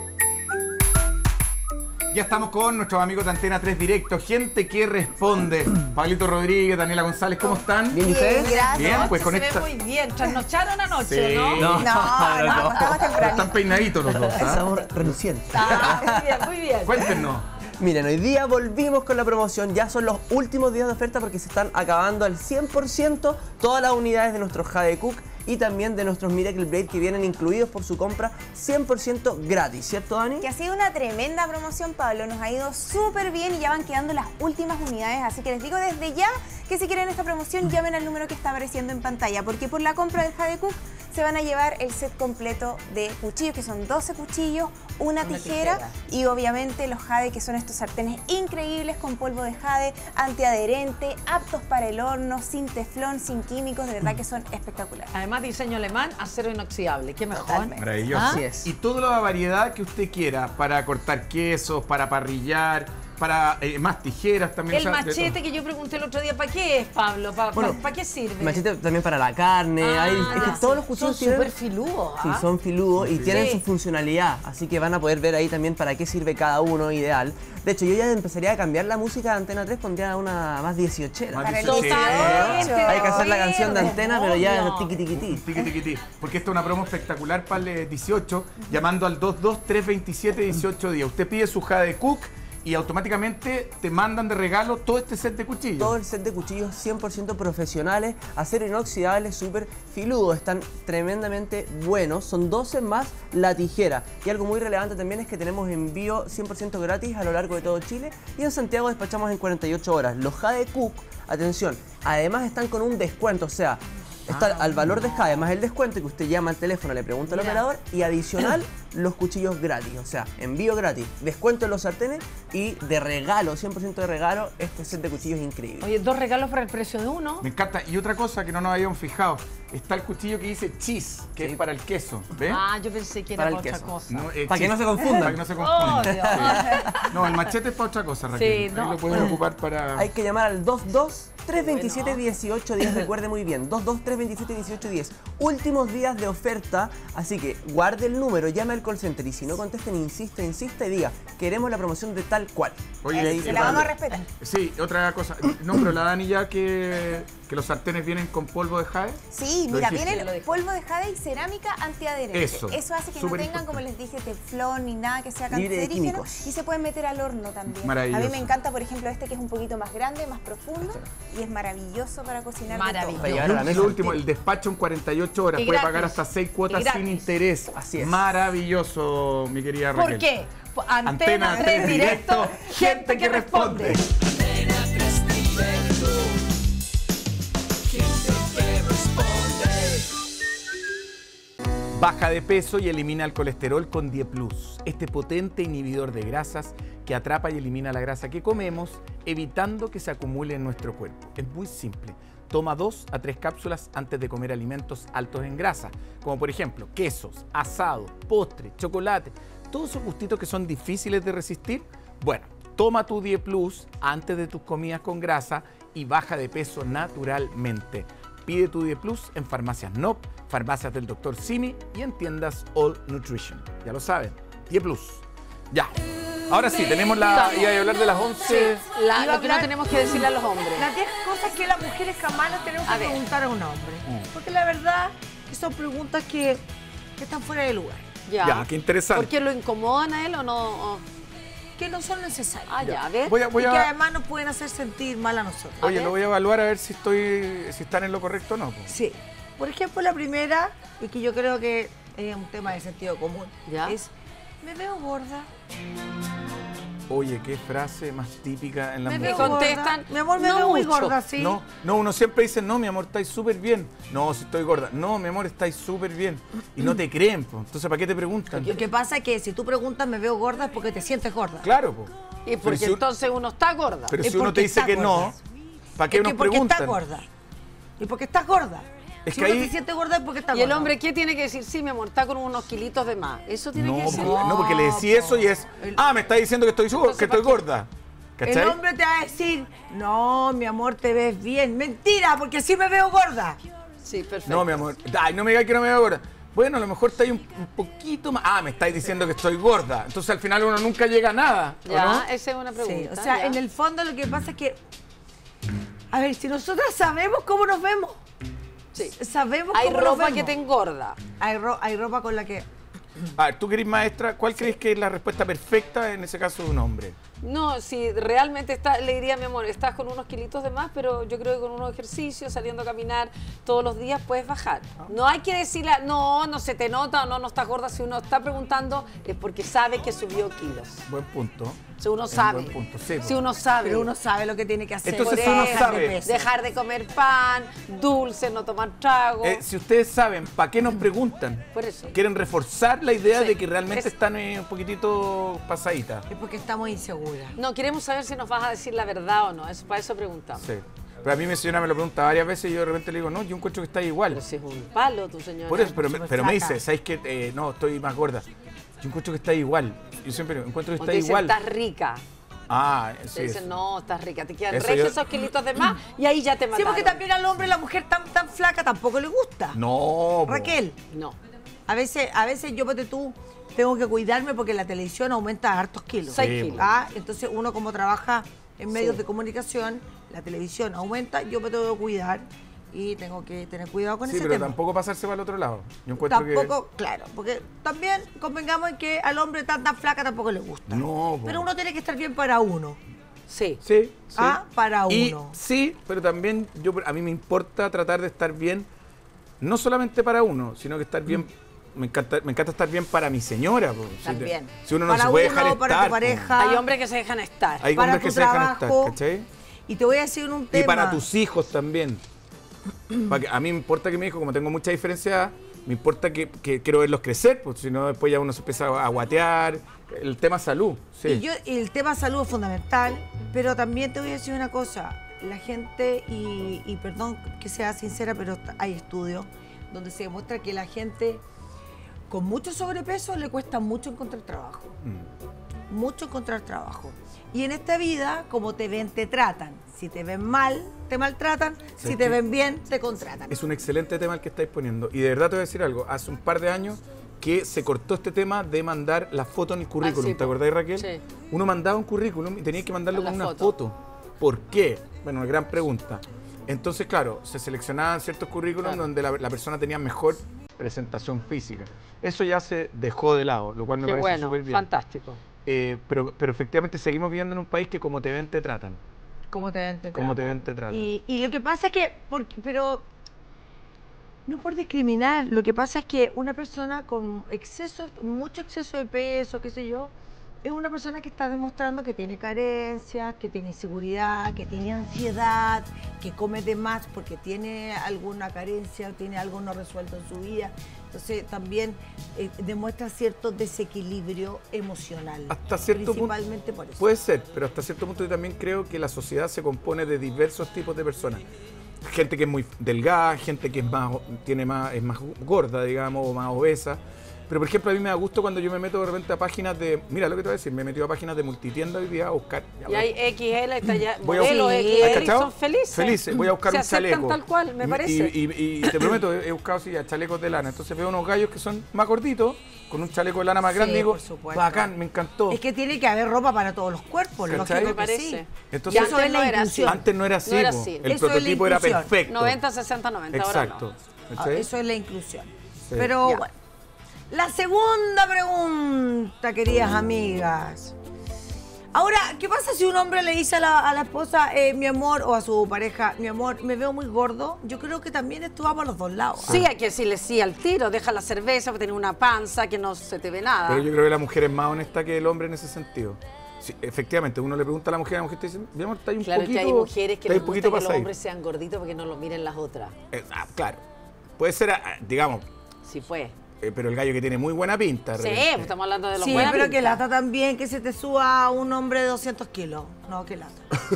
S1: Ya estamos con nuestros amigos de Antena 3 Directo, gente que responde. Pablito Rodríguez, Daniela González, ¿cómo están?
S8: Bien, ¿y ustedes?
S5: Gracias.
S1: Bien, pues con
S2: Se ve
S1: esta...
S2: muy bien. Trasnocharon anoche,
S1: Sí.
S2: ¿no?
S8: No,
S5: No, estamos temprano.
S1: Están peinaditos los dos, ¿ah?
S8: Estamos relucientes.
S2: Ah, muy bien, muy bien.
S1: Cuéntenos.
S8: Miren, hoy día volvimos con la promoción. Ya son los últimos días de oferta porque se están acabando al 100% todas las unidades de nuestros Jade Cook y también de nuestros Miracle Blade que vienen incluidos por su compra 100% gratis, ¿cierto, Dani?
S5: Que ha sido una tremenda promoción, Pablo. Nos ha ido súper bien y ya van quedando las últimas unidades. Así que les digo desde ya que si quieren esta promoción, llamen al número que está apareciendo en pantalla. Porque por la compra del Jade Cook se van a llevar el set completo de cuchillos, que son 12 cuchillos, una tijera y obviamente los Jade, que son estos sartenes increíbles con polvo de jade, antiadherente, aptos para el horno, sin teflón, sin químicos. De verdad que son espectaculares.
S2: Además, diseño alemán, acero inoxidable. ¿Qué mejor?
S5: Totalmente.
S1: Maravilloso.
S8: Así es.
S1: Y toda la variedad que usted quiera para cortar quesos, para parrillar, para más tijeras también.
S2: El
S1: o sea, de
S2: machete
S1: todo.
S2: que yo pregunté el otro día, ¿para qué es, Pablo? ¿Para qué sirve?
S8: Machete también para la carne. Es que
S2: ya.
S8: todos los cuchillos
S2: son
S8: tienen...
S2: súper filudos.
S8: Sí,
S2: ¿ah?
S8: son filudos y tienen
S2: Sí.
S8: su funcionalidad, así que van a poder ver ahí también para qué sirve cada uno, ideal. De hecho, yo ya empezaría a cambiar la música de Antena 3, pondría una más 18.
S1: Más
S5: Para el
S1: 18.
S2: Totalmente.
S8: Hay que hacer la canción de Antena, pero ya
S2: Obvio.
S8: tiqui tiqui ti.
S1: Tiqui, tiqui, ti. Porque esta es una promo espectacular para el 18, llamando al 22327 días. Usted pide su Jade Cook y automáticamente te mandan de regalo todo este set de cuchillos.
S8: Todo el set de cuchillos 100% profesionales, acero inoxidable, súper filudos, están tremendamente buenos, son 12 más la tijera. Y algo muy relevante también es que tenemos envío 100% gratis a lo largo de todo Chile y en Santiago despachamos en 48 horas. Los Jade Cook, atención, además están con un descuento, o sea, Está al valor de Jade más el descuento que usted llama al teléfono, le pregunta al operador y adicional los cuchillos gratis, o sea, envío gratis, descuento en los sartenes y de regalo, 100% de regalo, este set de cuchillos increíble.
S2: Oye, 2 regalos por el precio de uno.
S1: Me encanta. Y otra cosa que no nos habíamos fijado, está el cuchillo que dice cheese, que es para el queso, ¿ves?
S2: Ah, yo pensé que era
S8: Para
S2: para
S8: el
S2: otra
S8: queso.
S2: cosa.
S1: No,
S8: Para que no se confundan.
S1: Para que no se confundan.
S2: Oh, Dios.
S1: Sí. No, el machete es para otra cosa, Raquel.
S2: Sí, no.
S1: Ahí lo pueden ocupar para...
S8: Hay que llamar al 22-327-1810, recuerde muy bien, 22-327-1810. Últimos días de oferta, así que guarde el número, llame al call center y si no contesten, insiste y diga, queremos la promoción de tal cual.
S1: Oye,
S5: Se la vamos a respetar.
S1: Sí, otra cosa. No, pero la Dani ya que los sartenes vienen con polvo de jade.
S5: Sí,
S1: ¿Lo
S5: mira,
S1: dijiste?
S5: vienen polvo de jade y cerámica antiadherente.
S1: Eso,
S5: hace que no
S1: súper
S5: tengan, como les dije, teflón ni nada que sea
S8: Libre de
S5: cancerígeno.
S8: químicos.
S5: Y se pueden meter al horno también.
S1: Maravilloso.
S5: A mí me encanta, por ejemplo, este que es un poquito más grande, más profundo. Y es maravilloso para cocinar.
S2: Maravilloso.
S8: Para llevar a la
S1: Y
S8: mesa.
S1: lo último, el despacho en 48 horas.
S2: Y
S1: Puede
S2: gratis.
S1: pagar hasta 6 cuotas
S2: Y gratis.
S1: sin interés.
S8: Así es.
S1: Maravilloso, mi querida Raquel.
S2: ¿Por qué?
S1: Antena 3 directo, gente que responde. Baja de peso y elimina el colesterol con Die Plus, este potente inhibidor de grasas que atrapa y elimina la grasa que comemos, evitando que se acumule en nuestro cuerpo. Es muy simple. Toma 2 a 3 cápsulas antes de comer alimentos altos en grasa, como por ejemplo quesos, asado, postre, chocolate, todos esos gustitos que son difíciles de resistir. Bueno, toma tu Die Plus antes de tus comidas con grasa y baja de peso naturalmente. Pide tu Die Plus en farmacias NOP, farmacias del Dr. Simi y en tiendas All Nutrition. Ya lo saben, Die Plus. Ya. Ahora sí, tenemos la... Iba a hablar de las 11...
S2: Lo que no
S3: hablar-
S2: tenemos que decirle a los hombres.
S3: Las 10 cosas que las mujeres jamás las tenemos
S2: A
S3: que
S2: ver.
S3: preguntar a un hombre. Porque la verdad que son preguntas que están fuera de lugar,
S1: Ya, qué interesante.
S2: ¿Por qué lo incomodan a él o no? O-
S3: que no son necesarias.
S2: Ah, ya, a ver.
S1: Voy
S3: Y que
S1: a...
S3: además nos pueden hacer sentir mal a nosotros.
S1: Oye,
S2: ver.
S1: lo voy a evaluar a ver si están en lo correcto o no. Po.
S3: Sí. Por ejemplo, la primera, y que yo creo que es un tema de sentido común,
S2: ¿Ya?
S3: es, ¿me veo gorda?
S1: Oye, qué frase más típica en las
S3: ¿Me
S1: mujeres.
S3: veo
S2: contestan,
S3: gorda? Mi amor, me
S2: no
S3: veo muy
S2: mucho.
S3: gorda, ¿sí?
S1: No, uno siempre dice, no, mi amor, estáis súper bien. No, si estoy gorda. No, mi amor, estáis súper bien. Y no te creen, po. Entonces, ¿para qué te preguntan?
S3: Lo que pasa es que si tú preguntas, ¿me veo gorda? Es porque te sientes gorda.
S1: Claro, po.
S2: Y porque
S1: Pero si-
S2: entonces uno está gorda.
S1: Pero
S3: Es
S1: si uno
S3: porque
S1: te dice
S3: está
S1: que no,
S3: gorda.
S1: ¿para qué
S3: Es
S1: nos
S3: que porque
S1: preguntan?
S3: estás gorda. Y porque estás gorda.
S1: Es
S3: si
S1: que
S3: uno
S1: ahí-
S3: te siente gorda es porque estás
S2: Y
S3: gorda.
S2: el hombre, ¿qué tiene que decir? Sí, mi amor, está con unos kilitos de más. ¿Eso tiene que
S1: No,
S2: decir?
S1: no, porque le decía eso y es, me está diciendo que estoy gorda.
S3: El
S1: ¿Cachai?
S3: hombre te va a decir, no, mi amor, te ves bien. Mentira, porque sí me veo gorda.
S2: Sí, perfecto.
S1: No, mi amor. Ay, no me digas que no me veo gorda. Bueno, a lo mejor estáis un poquito más. Me estáis diciendo que estoy gorda. Entonces al final uno nunca llega a nada. ¿o
S2: Ya,
S1: no?
S2: esa es una pregunta.
S3: Sí, o sea,
S2: ya.
S3: en el fondo lo que pasa es que, a ver, si nosotras sabemos cómo nos vemos,
S2: Sí.
S3: sabemos
S2: Hay
S3: cómo nos
S2: ropa
S3: vemos.
S2: que te engorda.
S3: Hay ropa con la que...
S1: A ver, tú que eres maestra, ¿cuál crees que es la respuesta perfecta en ese caso de un hombre?
S2: No, si realmente está, le diría, mi amor, estás con unos kilitos de más, pero yo creo que con unos ejercicios, saliendo a caminar todos los días, puedes bajar. No hay que decirle, no se te nota, no estás gorda. Si uno está preguntando, es porque sabe que subió kilos.
S1: Buen punto.
S2: Si uno
S1: Es un
S2: sabe.
S1: buen punto, sí,
S2: Si uno sabe.
S3: Pero uno sabe lo que tiene que hacer.
S1: Entonces,
S2: Por
S1: uno
S2: eso,
S1: sabe.
S2: dejar de comer pan, dulce, no tomar trago.
S1: Si ustedes saben, ¿para qué nos preguntan?
S2: Por eso.
S1: Quieren reforzar la idea
S2: Sí.
S1: de que realmente
S2: Es-
S1: están un poquitito pasaditas.
S3: Es porque estamos inseguras.
S2: No, queremos saber si nos vas a decir la verdad o no. Para eso preguntamos.
S1: Sí. Pero a mí mi señora me lo pregunta varias veces y yo de repente le digo, no, yo encuentro que está igual.
S2: Pero si es un palo, tu señora.
S1: Por eso, pero me
S3: flaca.
S1: dice, ¿sabes qué? No, estoy más gorda. Yo encuentro que está igual. Yo siempre encuentro que
S2: O
S1: está
S2: te dicen,
S1: igual.
S2: estás rica.
S1: Sí.
S2: Te dicen, no, estás rica. Te quedan
S1: Eso
S2: regios
S1: yo-
S2: esos kilitos de más y ahí ya te
S3: Sí,
S2: mataron.
S3: porque también al hombre la mujer tan flaca tampoco le gusta.
S1: No, po.
S3: Raquel,
S2: No.
S3: a veces yo, ponte tú, tengo que cuidarme porque la televisión aumenta hartos kilos.
S2: 6
S1: Sí,
S2: kilos.
S3: Entonces uno como trabaja en medios
S2: Sí.
S3: de comunicación, la televisión aumenta, yo me tengo que cuidar y tengo que tener cuidado con
S1: Sí,
S3: ese
S1: pero
S3: tema.
S1: tampoco pasarse para el otro lado. Yo encuentro
S3: Tampoco, claro, porque también convengamos en que al hombre tan flaca tampoco le gusta.
S1: No, po.
S3: Pero uno tiene que estar bien para uno.
S2: Sí.
S1: que... Sí.
S3: Para
S1: Y
S3: uno.
S1: sí, pero también a mí me importa tratar de estar bien, no solamente para uno, sino que estar bien... Me encanta estar bien para mi señora. Po.
S3: También.
S1: Si uno no
S3: Para
S1: se puede
S3: uno,
S1: dejar
S3: para
S1: estar.
S3: tu
S1: po.
S3: pareja.
S2: Hay hombres que se dejan estar.
S1: Hay
S3: para
S1: hombres que
S3: tu
S1: se dejan
S3: trabajo.
S1: estar, ¿cachai?
S3: Y te voy a decir un tema.
S1: Y para tus hijos también. A mí me importa que mi hijo, como tengo mucha diferencia, me importa que quiero verlos crecer, porque si no después ya uno se empieza a guatear. El tema salud, sí.
S3: Y el tema salud es fundamental, pero también te voy a decir una cosa. La gente, y perdón que sea sincera, pero hay estudios donde se demuestra que la gente con mucho sobrepeso le cuesta mucho encontrar trabajo. Mucho encontrar trabajo. Y en esta vida, como te ven, te tratan. Si te ven mal, te maltratan. Si te ven bien, te contratan.
S1: Es un excelente tema el que estáis poniendo. Y de verdad te voy a decir algo. Hace un par de años que se cortó este tema de mandar la foto en el currículum.
S2: sí,
S1: ¿Te acordás, Raquel?
S2: Sí.
S1: Uno mandaba un currículum y tenía que mandarlo
S2: Con
S1: con
S2: la
S1: una foto. ¿Por qué? Bueno, una gran pregunta. Entonces, claro, se seleccionaban ciertos currículums donde la persona tenía mejor presentación física. Eso ya se dejó de lado, lo cual me
S2: Qué
S1: parece
S2: bueno,
S1: súper bien.
S2: fantástico.
S1: Pero efectivamente seguimos viviendo en un país que como te ven, te tratan.
S3: Como te ven, te tratan.
S1: Como te ven, te tratan.
S3: Y lo que pasa es que, pero no por discriminar, lo que pasa es que una persona con mucho exceso de peso, qué sé yo, es una persona que está demostrando que tiene carencias, que tiene inseguridad, que tiene ansiedad, que come de más porque tiene alguna carencia, tiene algo no resuelto en su vida. Entonces también demuestra cierto desequilibrio emocional.
S1: Hasta cierto
S3: principalmente
S1: punto,
S3: por eso.
S1: puede ser, pero hasta cierto punto yo también creo que la sociedad se compone de diversos tipos de personas. Gente que es muy delgada, gente que es más gorda, digamos, o más obesa. Pero, por ejemplo, a mí me da gusto cuando yo me meto de repente a páginas de... Mira lo que te voy a decir, me he metido a páginas de multitienda hoy día a buscar...
S2: Y hay XL,
S1: voy a
S2: modelos
S1: ¿has
S2: XL,
S1: cachado?
S2: son felices.
S1: Felices, voy a buscar
S2: Se
S1: un
S2: aceptan
S1: chaleco.
S2: tal cual, me parece.
S1: Y te prometo, he buscado sí, chalecos de lana. Entonces veo unos gallos que son más gorditos, con un chaleco de lana más grande, y digo,
S3: por supuesto.
S1: bacán, me encantó.
S3: Es que tiene que haber ropa para todos los cuerpos,
S1: ¿Cachai?
S3: lógico
S2: Me
S3: que
S2: parece.
S3: sí.
S1: Entonces,
S3: Y eso es la inclusión.
S1: Antes no era así,
S2: No era
S1: po.
S2: así.
S1: El
S3: Eso es la
S1: prototipo era
S3: inclusión.
S1: perfecto.
S2: 90, 60, 90,
S1: Exacto.
S2: ahora no.
S1: ¿Cachai?
S3: Eso es la inclusión.
S1: Sí.
S3: Pero
S2: Ya.
S3: bueno. La segunda pregunta, queridas amigas. Ahora, ¿qué pasa si un hombre le dice a la esposa, mi amor, o a su pareja, mi amor, me veo muy gordo? Yo creo que también esto va por los dos lados.
S2: Sí, hay que decirle sí al tiro, deja la cerveza, tener una panza, que no se te ve nada.
S1: Pero yo creo que la mujer es más honesta que el hombre en ese sentido. Sí, efectivamente, uno le pregunta a la mujer te dice, mi amor, está ahí un
S2: Claro
S1: poquito...
S2: que hay mujeres que
S1: está ahí
S2: les
S1: un
S2: gusta
S1: poquito
S2: que los
S1: pasadito".
S2: hombres sean gorditos porque no lo miren las otras.
S1: Claro. Puede ser, digamos,
S2: Sí, pues.
S1: pero el gallo que tiene muy buena pinta. de
S2: Sí,
S1: repente.
S2: pues estamos hablando de los
S3: Sí,
S2: buenas
S3: pero que
S2: pintas.
S3: lata también que se te suba un hombre de 200 kilos. No, que lata.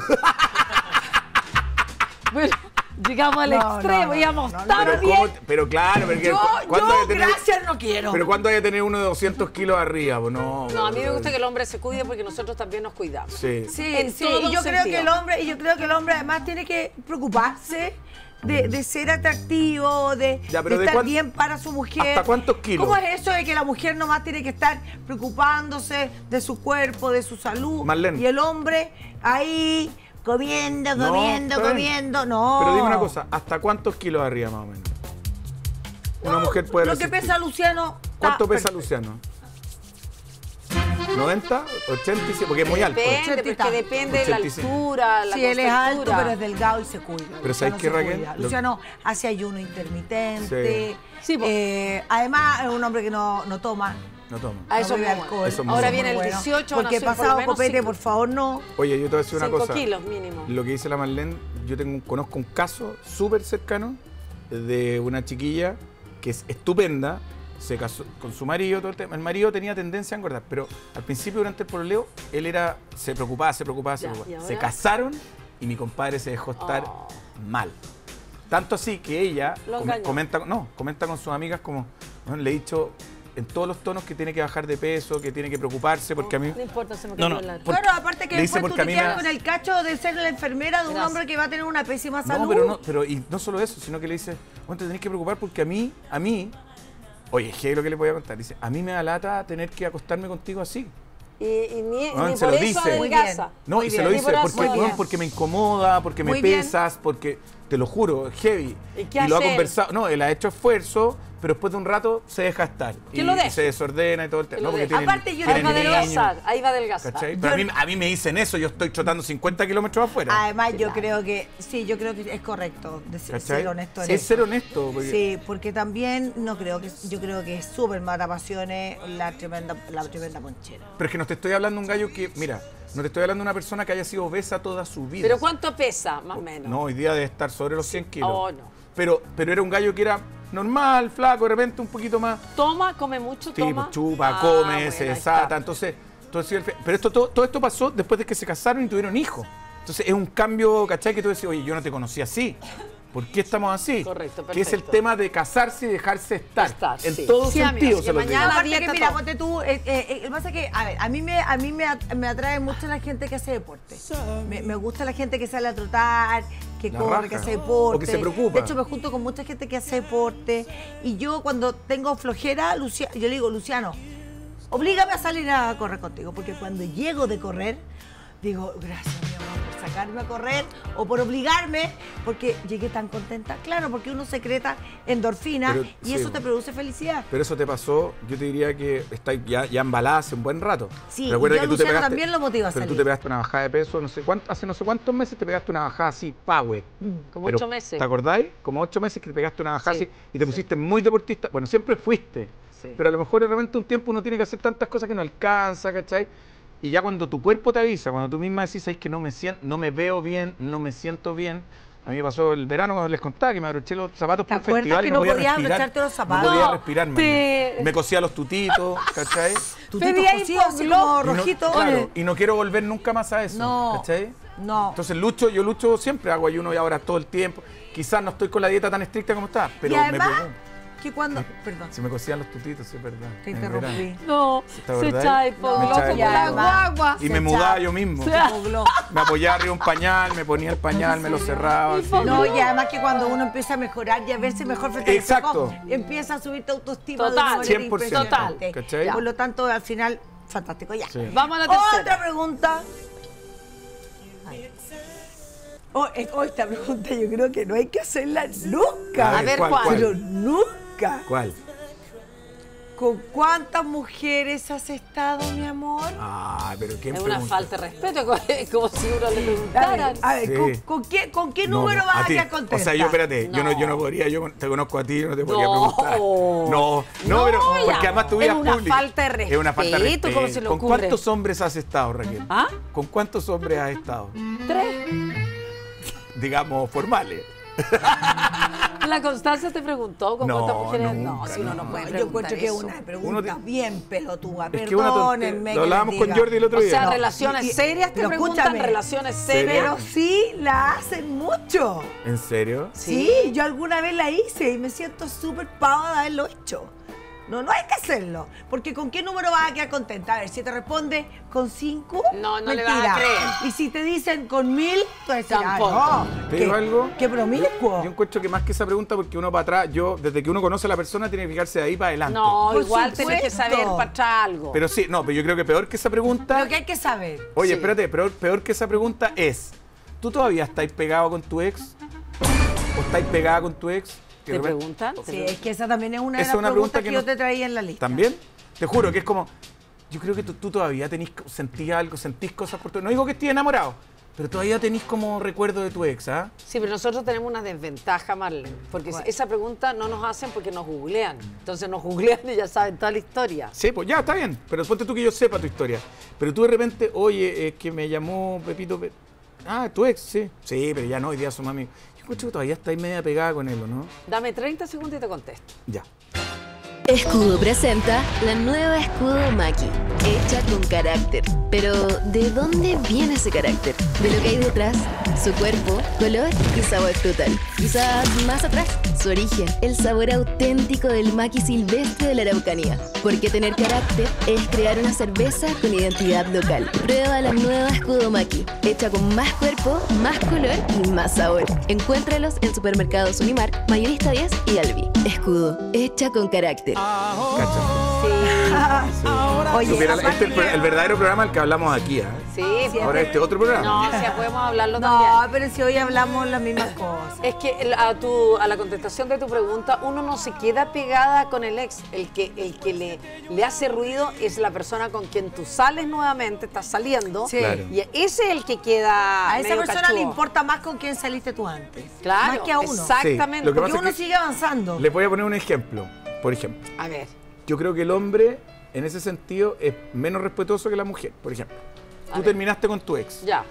S2: Bueno, llegamos al
S3: No,
S2: extremo,
S3: no, no,
S2: íbamos
S3: no, no,
S2: tan
S1: Pero,
S2: bien.
S1: pero claro, porque ¿cuándo
S3: Yo,
S1: hay que tener,
S3: gracias, no quiero.
S1: pero ¿cuándo hay que tener uno de 200 kilos arriba? Pues no.
S2: No, a mí me gusta que el hombre se cuide porque nosotros también nos cuidamos.
S1: Sí.
S3: Sí,
S2: en
S3: sí,
S2: todo
S3: y yo creo
S2: sentido.
S3: que el hombre además tiene que preocuparse de ser atractivo, de
S1: Ya, pero ¿de
S3: estar
S1: cuánto-
S3: bien para su mujer.
S1: ¿Hasta cuántos kilos?
S3: ¿Cómo es eso de que la mujer nomás tiene que estar preocupándose de su cuerpo, de su salud?
S1: Marlene.
S3: Y el hombre ahí comiendo,
S1: No,
S3: comiendo,
S1: está bien.
S3: comiendo. No.
S1: Pero dime una cosa, ¿hasta cuántos kilos arriba más o menos? Una mujer puede
S3: Lo que
S1: resistir.
S3: pesa Luciano.
S1: ¿Cuánto
S3: está
S1: pesa
S3: perfecto.
S1: Luciano? ¿90? ¿80? Porque es muy alto.
S2: Depende, porque depende de la
S1: 85.
S2: altura, la
S3: Sí, él es alto,
S2: contextura.
S3: pero es delgado y se cuida.
S1: Pero ¿sabes
S3: Luciano
S1: qué,
S3: se
S1: Raquel?
S3: cuida.
S1: Lo-
S3: Luciano hace ayuno intermitente.
S2: Sí, po.
S3: Además, es un hombre que no toma.
S1: No toma.
S2: A eso
S3: no bebe
S2: vamos.
S3: alcohol.
S1: Eso es
S2: Ahora
S1: muy
S2: viene el
S3: bueno.
S2: 18, van a
S3: Porque
S2: ser por lo
S3: pasado
S2: menos
S3: copete,
S2: 5
S3: por favor, no.
S1: Oye, yo te voy a decir una cosa.
S2: kilos mínimo.
S1: Lo que dice la Marlene, yo conozco un caso súper cercano de una chiquilla que es estupenda, se casó con su marido, todo el tema. El marido tenía tendencia a engordar, pero al principio durante el pololeo, él se preocupaba.
S2: Ya, ¿y ahora?
S1: Se casaron y mi compadre se dejó estar mal. Tanto así que ella
S2: Lo engañó.
S1: comenta con sus amigas como, "Bueno, le he dicho en todos los tonos que tiene que bajar de peso, que tiene que preocuparse, porque a mí...
S2: No importa, se me
S1: No,
S2: cayó
S1: no,
S2: el arco.
S1: porque-
S3: Claro, aparte que
S1: le dice
S3: después tú
S1: porque a
S3: te
S1: mí
S3: quedas
S1: me da-
S3: con el cacho de ser la enfermera de un
S2: Gracias.
S3: hombre que va a tener una pésima salud.
S1: No, y no solo eso, sino que le dice, bueno, te tenés que preocupar porque a mí, oye, ¿qué es lo que le voy a contar? Dice, a mí me da lata tener que acostarme contigo así.
S2: Y ni
S1: se
S2: por
S1: lo
S2: eso
S1: dice.
S2: adelgaza.
S1: No,
S3: Muy
S1: y se
S3: bien.
S1: lo
S2: Ni
S1: dice,
S2: por eso
S1: porque,
S2: adelgaza.
S1: porque me incomoda, porque me
S3: Muy bien.
S1: pesas, porque, te lo juro, heavy.
S2: ¿Y qué
S1: lo ha
S2: hace él?
S1: conversado, no, él ha hecho esfuerzo, pero después de un rato se deja estar.
S2: Que
S1: y,
S2: lo
S1: y
S2: deje.
S1: se desordena y todo el tema.
S2: Que
S1: No,
S2: lo
S1: porque
S2: deje.
S1: tiene,
S3: Aparte, yo
S1: tiene
S2: Ahí va a
S3: tengo
S1: niños,
S2: adelgazar, ahí va a adelgazar.
S1: ¿cachai? Pero a mí me dicen eso, yo estoy trotando 50 kilómetros afuera.
S3: Además, yo creo que es correcto de ser
S1: ¿Cachai?
S3: honesto en
S1: Sí, es
S3: eso.
S1: ser honesto. Porque,
S3: Sí, porque también yo creo que es súper matapasiones la tremenda ponchera.
S1: Pero es que no te estoy hablando de un gallo que, mira, no te estoy hablando de una persona que haya sido obesa toda su vida.
S2: ¿Pero cuánto pesa, más o menos?
S1: No, hoy día debe estar sobre los 100 kilos.
S2: Oh, no.
S1: pero era un gallo que era normal, flaco, de repente un poquito más.
S2: Toma, come mucho,
S1: Sí,
S2: toma.
S1: pues chupa,
S2: Ah,
S1: come,
S2: bueno,
S1: se
S2: ahí
S1: desata.
S2: está.
S1: Entonces, pero todo esto pasó después de que se casaron y tuvieron hijos. Entonces es un cambio, ¿cachai? Que tú decís, oye, yo no te conocí así. ¿Por qué estamos así?
S2: Correcto,
S1: Que es el
S2: perfecto.
S1: tema de casarse y dejarse estar. en
S2: sí.
S1: todo
S2: Sí,
S1: sentido,
S2: amigos,
S1: se
S2: que
S1: los digo.
S2: mañana-
S3: Aparte que,
S2: dieta,
S3: mira,
S2: todo.
S3: ponte tú, pasa que, a ver, a mí me atrae mucho la gente que hace deporte. Me gusta la gente que sale a trotar, que
S1: La
S3: corre,
S1: raja.
S3: que hace deporte.
S1: O que se preocupa.
S3: De hecho, me junto con mucha gente que hace deporte. Y yo cuando tengo flojera, yo le digo, Luciano, oblígame a salir a correr contigo. Porque cuando llego de correr, digo, gracias, mi amor, por sacarme a correr o por obligarme, porque llegué tan contenta. Claro, porque uno secreta endorfina
S1: Pero,
S3: y
S1: sí,
S3: eso
S1: po.
S3: te produce felicidad.
S1: Pero eso te pasó, yo te diría que estáis ya embalada hace un buen rato.
S3: Sí,
S1: Recuerda
S3: y yo a
S1: que tú te
S3: Luciano
S1: pegaste,
S3: también lo motivo a
S1: pero tú
S3: salir.
S1: te pegaste una bajada de peso, hace no sé cuántos meses te pegaste una bajada así, power.
S2: Como
S1: Pero,
S2: 8 meses.
S1: ¿te acordáis? Como 8 meses que te pegaste una bajada
S2: Sí,
S1: así y te pusiste muy deportista. Bueno, siempre fuiste.
S2: Sí.
S1: Pero a lo mejor de repente un tiempo uno tiene que hacer tantas cosas que no alcanza, ¿cachai? Y ya cuando tu cuerpo te avisa, cuando tú misma decís, ¿sabes que no me veo bien, no me siento bien? A mí me pasó el verano cuando les contaba que me abroché los zapatos
S3: ¿Te
S1: por un
S3: acuerdas
S1: festival
S3: que
S1: y
S3: no
S1: podía
S3: podías
S1: respirar.
S3: abrocharte los zapatos?
S1: No podía
S2: No,
S1: respirar,
S2: te-
S1: man. Me cosía los tutitos, ¿cachai?
S3: Tu
S2: Pedí
S3: tito
S2: ahí
S3: cocido así
S2: Poglo.
S3: como
S1: Y no-
S3: rojito.
S1: claro, y no quiero volver nunca más a eso,
S3: No.
S1: ¿cachai?
S3: No.
S1: Entonces yo lucho siempre, hago ayuno y ahora todo el tiempo. Quizás no estoy con la dieta tan estricta como está, pero
S3: y además,
S1: me pegó.
S3: que cuando... Perdón,
S1: Se me cosían los tutitos, sí, es verdad.
S3: te
S1: en
S3: interrumpí.
S1: verano.
S2: No,
S1: ¿Te
S2: se
S1: acordás?
S2: echa de
S1: Me
S2: Poglo
S1: echaba de
S2: como la
S3: Poglo.
S2: guagua.
S1: Y me
S3: Se
S1: mudaba
S3: echaba.
S1: yo mismo.
S3: Pogló.
S1: Me apoyaba arriba un pañal, me ponía el pañal, me lo cerraba. así.
S3: No, y además que cuando uno empieza a mejorar y a verse mejor frente al
S1: Exacto.
S3: espejo, empieza a subir tu autoestima
S2: Total,
S3: de una manera
S1: 100%.
S3: impresionante.
S1: ¿Cachai?
S3: Ya. Por lo tanto, al final, fantástico. Ya.
S1: Sí.
S2: Vamos a la tercera.
S3: Otra pregunta. Esta pregunta yo creo que no hay que hacerla nunca.
S2: A ver,
S1: ¿cuál?
S2: ¿cuál?
S3: Pero nunca.
S1: ¿Cuál?
S3: ¿Con cuántas mujeres has estado, mi amor?
S1: Ah, pero ¿quién
S2: Es una
S1: pregunta?
S2: falta de respeto, como si uno le
S3: A ver,
S2: preguntaran.
S1: Sí.
S3: ¿con qué
S1: No,
S3: número
S1: no,
S3: vas a
S1: ti.
S3: quedar contenta?
S1: O sea, yo espérate, yo
S2: No.
S1: no podría, yo te conozco a ti, yo no te podría
S2: No.
S1: preguntar. No, pero
S2: No,
S1: porque
S2: ya.
S1: además tu vida
S2: Es una
S1: pública.
S2: falta de
S1: Es una falta de
S2: respeto, ¿cómo
S1: respeto.
S2: se le
S1: ¿Con
S2: ocurre?
S1: cuántos hombres has estado, Raquel?
S2: ¿Ah?
S1: ¿Con cuántos hombres has estado?
S2: 3.
S1: Digamos, formales.
S2: La Constanza te preguntó con
S1: No,
S2: cuántas mujeres.
S1: nunca,
S2: no, si uno no
S1: no.
S2: puede
S3: Yo
S2: preguntar
S3: encuentro que es
S2: eso.
S3: una pregunta
S1: Uno te-
S3: bien pelotuda.
S1: Es que una
S3: Perdónenme.
S1: tontería.
S3: que
S1: Lo hablábamos
S3: les
S1: con
S3: diga.
S1: Jordi el otro
S2: O
S1: día.
S2: sea,
S3: No,
S2: relaciones
S3: y-
S2: serias te
S3: pero
S2: preguntan,
S3: escúchame.
S2: relaciones
S1: ¿Serio?
S2: serias.
S3: Pero sí la hacen mucho.
S1: ¿En serio?
S3: Sí, yo alguna vez la hice y me siento súper pava de haberlo hecho. No hay que hacerlo. Porque ¿con qué número vas a quedar contenta? A ver, si te responde con 5,
S2: No, no le
S3: mentira.
S2: vas a creer.
S3: Y si te dicen con 1000, tú vas a decir,
S2: Tampoco.
S3: ah, no.
S1: ¿Te digo algo?
S3: Qué promiscuo.
S1: Yo encuentro que más que esa pregunta, porque uno para atrás, desde que uno conoce a la persona, tiene que fijarse de ahí para adelante.
S2: No,
S3: Por
S2: igual tenés que
S3: supuesto.
S2: saber para atrás algo.
S1: Pero sí, no, pero yo creo que peor que esa pregunta.
S3: Lo que hay que saber.
S1: Oye,
S2: Sí.
S1: espérate, peor que esa pregunta es: ¿tú todavía estáis pegado con tu ex? ¿O estáis pegada con tu ex? Que
S2: ¿Te
S1: de repente-
S2: preguntan?
S3: Sí, es que esa también es una de
S1: Esa
S3: las
S1: es una
S3: preguntas
S1: pregunta
S3: que
S1: que
S3: yo
S1: no-
S3: te traía en la lista.
S1: ¿También? Te juro que es como. Yo creo que tú todavía sentís algo, sentís cosas por tu. No digo que estés enamorado, pero todavía tenís como recuerdo de tu ex, ¿ah?
S2: Sí, pero nosotros tenemos una desventaja, Marlene, porque esa pregunta no nos hacen porque nos googlean. Entonces nos googlean y ya saben toda la historia.
S1: Sí, pues ya, está bien. Pero ponte tú que yo sepa tu historia. Pero tú de repente, oye, que me llamó Pepito. Ah, tu ex, sí. Sí, pero ya no, hoy día somos amigos. Yo escucho que todavía estáis media pegada con él, ¿o no?
S2: Dame 30 segundos y te contesto.
S1: Ya.
S9: Escudo presenta la nueva Escudo Maki, hecha con carácter. Pero, ¿de dónde viene ese carácter? De lo que hay detrás, su cuerpo, color y sabor frutal. Quizás más atrás, su origen, el sabor auténtico del maqui silvestre de la Araucanía. Porque tener carácter es crear una cerveza con identidad local. Prueba la nueva Escudo Maki, hecha con más cuerpo, más color y más sabor. Encuéntralos en supermercados Unimar, Mayorista 10 y Albi. Escudo, hecha con carácter.
S3: Oye,
S1: Supiera,
S3: aparte
S1: este es el verdadero programa al que hablamos aquí, ¿ah?
S2: Sí,
S1: Ahora este otro programa.
S2: No, si ya podemos hablarlo también.
S3: No, pero si hoy hablamos las mismas cosas.
S2: Es que a la contestación de tu pregunta, uno no se queda pegada con el ex. El que le hace ruido es la persona con quien tú sales nuevamente, estás saliendo.
S3: Sí.
S1: Claro.
S2: Y ese es el que queda.
S3: A esa
S2: medio
S3: persona
S2: cachudo.
S3: le importa más con quién saliste tú antes.
S2: Claro,
S3: Más que a uno.
S2: exactamente.
S1: Sí, lo que
S3: Porque
S1: pasa
S3: uno
S1: es que-
S3: sigue avanzando.
S1: Les voy a poner un ejemplo. Por ejemplo,
S2: A ver,
S1: yo creo que el hombre, en ese sentido, es menos respetuoso que la mujer. Por ejemplo, tú
S2: ver.
S1: terminaste con tu ex.
S2: ya.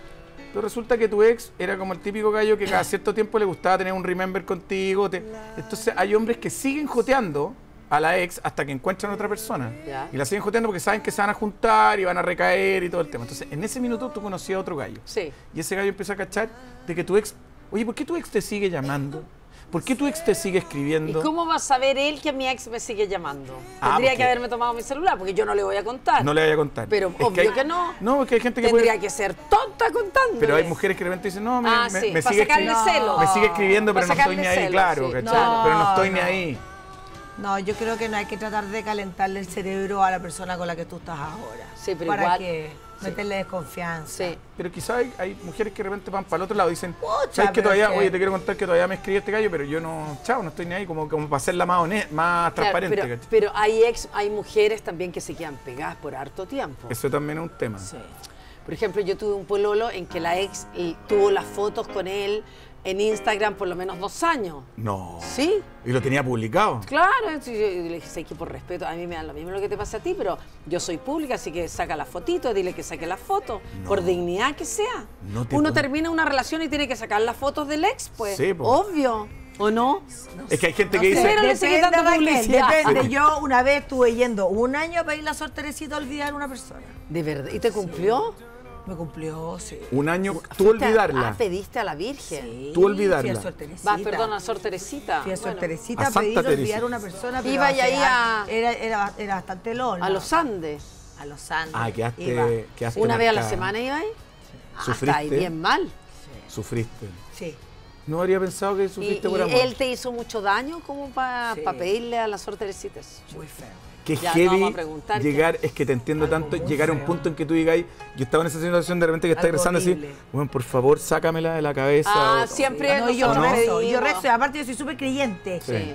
S1: Pero resulta que tu ex era como el típico gallo que cada cierto tiempo le gustaba tener un remember contigo. Entonces hay hombres que siguen joteando a la ex hasta que encuentran a otra persona.
S2: Ya.
S1: Y la siguen joteando porque saben que se van a juntar y van a recaer y todo el tema. Entonces, en ese minuto tú conocías a otro gallo.
S2: Sí.
S1: Y ese gallo empieza a cachar de que tu ex... Oye, ¿por qué tu ex te sigue llamando? ¿Por qué tu ex te sigue
S2: ¿Y
S1: escribiendo?
S2: cómo va a saber él que mi ex me sigue llamando?
S1: Ah,
S2: Tendría
S1: porque-
S2: que haberme tomado mi celular, porque yo no le voy a contar.
S1: No le vaya a contar.
S2: Pero
S1: Es
S2: obvio
S1: hay-
S2: que no.
S1: No, es que hay gente que
S2: Tendría
S1: puede...
S2: que ser tonta contando.
S1: Pero hay mujeres que de repente dicen, no, me
S2: sí,
S1: me
S2: para
S1: sigue
S2: sacarle
S1: escribiendo.
S2: celos.
S1: Me sigue escribiendo, pero
S2: Para
S1: no estoy
S2: sacarle
S1: ni ahí,
S2: celos,
S1: claro,
S2: sí.
S1: ¿cachai?
S3: No,
S1: pero no estoy ni
S3: no.
S1: ahí.
S3: No, yo creo que no hay que tratar de calentarle el cerebro a la persona con la que tú estás ahora.
S2: Sí, pero
S3: para
S2: igual-
S3: que meterle desconfianza.
S2: Sí.
S1: Pero quizás hay mujeres que de repente van para el otro lado y dicen,
S3: Pucha,
S1: ¿sabes que
S3: pero
S1: todavía,
S3: es que-
S1: oye, te quiero contar que todavía me escribe este gallo, pero yo no, chao, no estoy ni ahí, como para hacerla más más
S2: Claro,
S1: transparente, ¿cachai?
S2: pero hay mujeres también que se quedan pegadas por harto tiempo.
S1: Eso también es un tema.
S2: Sí. Por ejemplo, yo tuve un pololo en que la ex tuvo las fotos con él en Instagram por lo menos 2 años.
S1: No.
S2: ¿Sí?
S1: Y lo tenía publicado.
S2: Claro, entonces yo le dije, sé que por respeto, a mí me da lo mismo lo que te pasa a ti, pero yo soy pública, así que saca la fotito, dile que saque la foto, por dignidad que sea.
S1: No te
S2: Uno
S1: puedo-
S2: termina una relación y tiene que sacar las fotos del ex, pues.
S1: Sí, po.
S2: Obvio. ¿O no?
S1: Es que hay gente
S3: No
S1: que
S3: sé,
S1: dice,
S2: Pero le sigue
S3: depende,
S2: dando
S3: Raquel,
S2: publicidad.
S3: depende.
S1: Sí.
S3: Yo una vez estuve yendo 1 año a pedir la suerte Teresita a olvidar a una persona.
S2: De verdad. ¿Y te cumplió?
S3: Me cumplió, sí.
S1: un año, tú
S2: Fuiste
S1: olvidarla.
S2: pediste a la Virgen.
S3: Sí,
S1: Tú olvidarla.
S3: Fui a Sor Teresita.
S2: Va, perdona, Sor Teresita.
S3: Fui a Sor
S2: Bueno,
S3: Teresita
S1: A
S3: a pedir
S1: Santa
S3: olvidar
S1: Teresita.
S3: a una persona. pero
S2: Iba y ahí
S3: Era bastante LOL.
S2: a los Andes.
S3: A los Andes.
S1: Ah,
S3: Iba.
S1: quedaste
S2: Una vez a la
S1: marcada.
S2: semana iba ahí.
S1: ¿Sufriste?
S2: Hasta ahí bien mal.
S1: Sufriste.
S3: Sí.
S1: No habría pensado que
S2: ¿Y,
S1: sufriste
S2: y
S1: por amor.
S2: él te hizo mucho daño como para
S3: Sí.
S2: pedirle a la Sor Teresita?
S3: Muy feo.
S1: Qué
S2: Ya, no
S1: heavy
S2: vamos a preguntar
S1: llegar, es que te entiendo tanto,
S3: muy
S1: llegar a un
S3: feo.
S1: punto en que tú digáis, yo estaba en esa situación de repente que estás
S3: Algo
S1: rezando así,
S3: horrible.
S1: bueno, por favor, sácamela de la cabeza.
S2: Ah,
S1: o-
S2: siempre
S3: No, yo
S2: nosotros
S3: rezo,
S2: pedimos.
S3: yo rezo. Aparte yo soy súper creyente.
S1: Sí.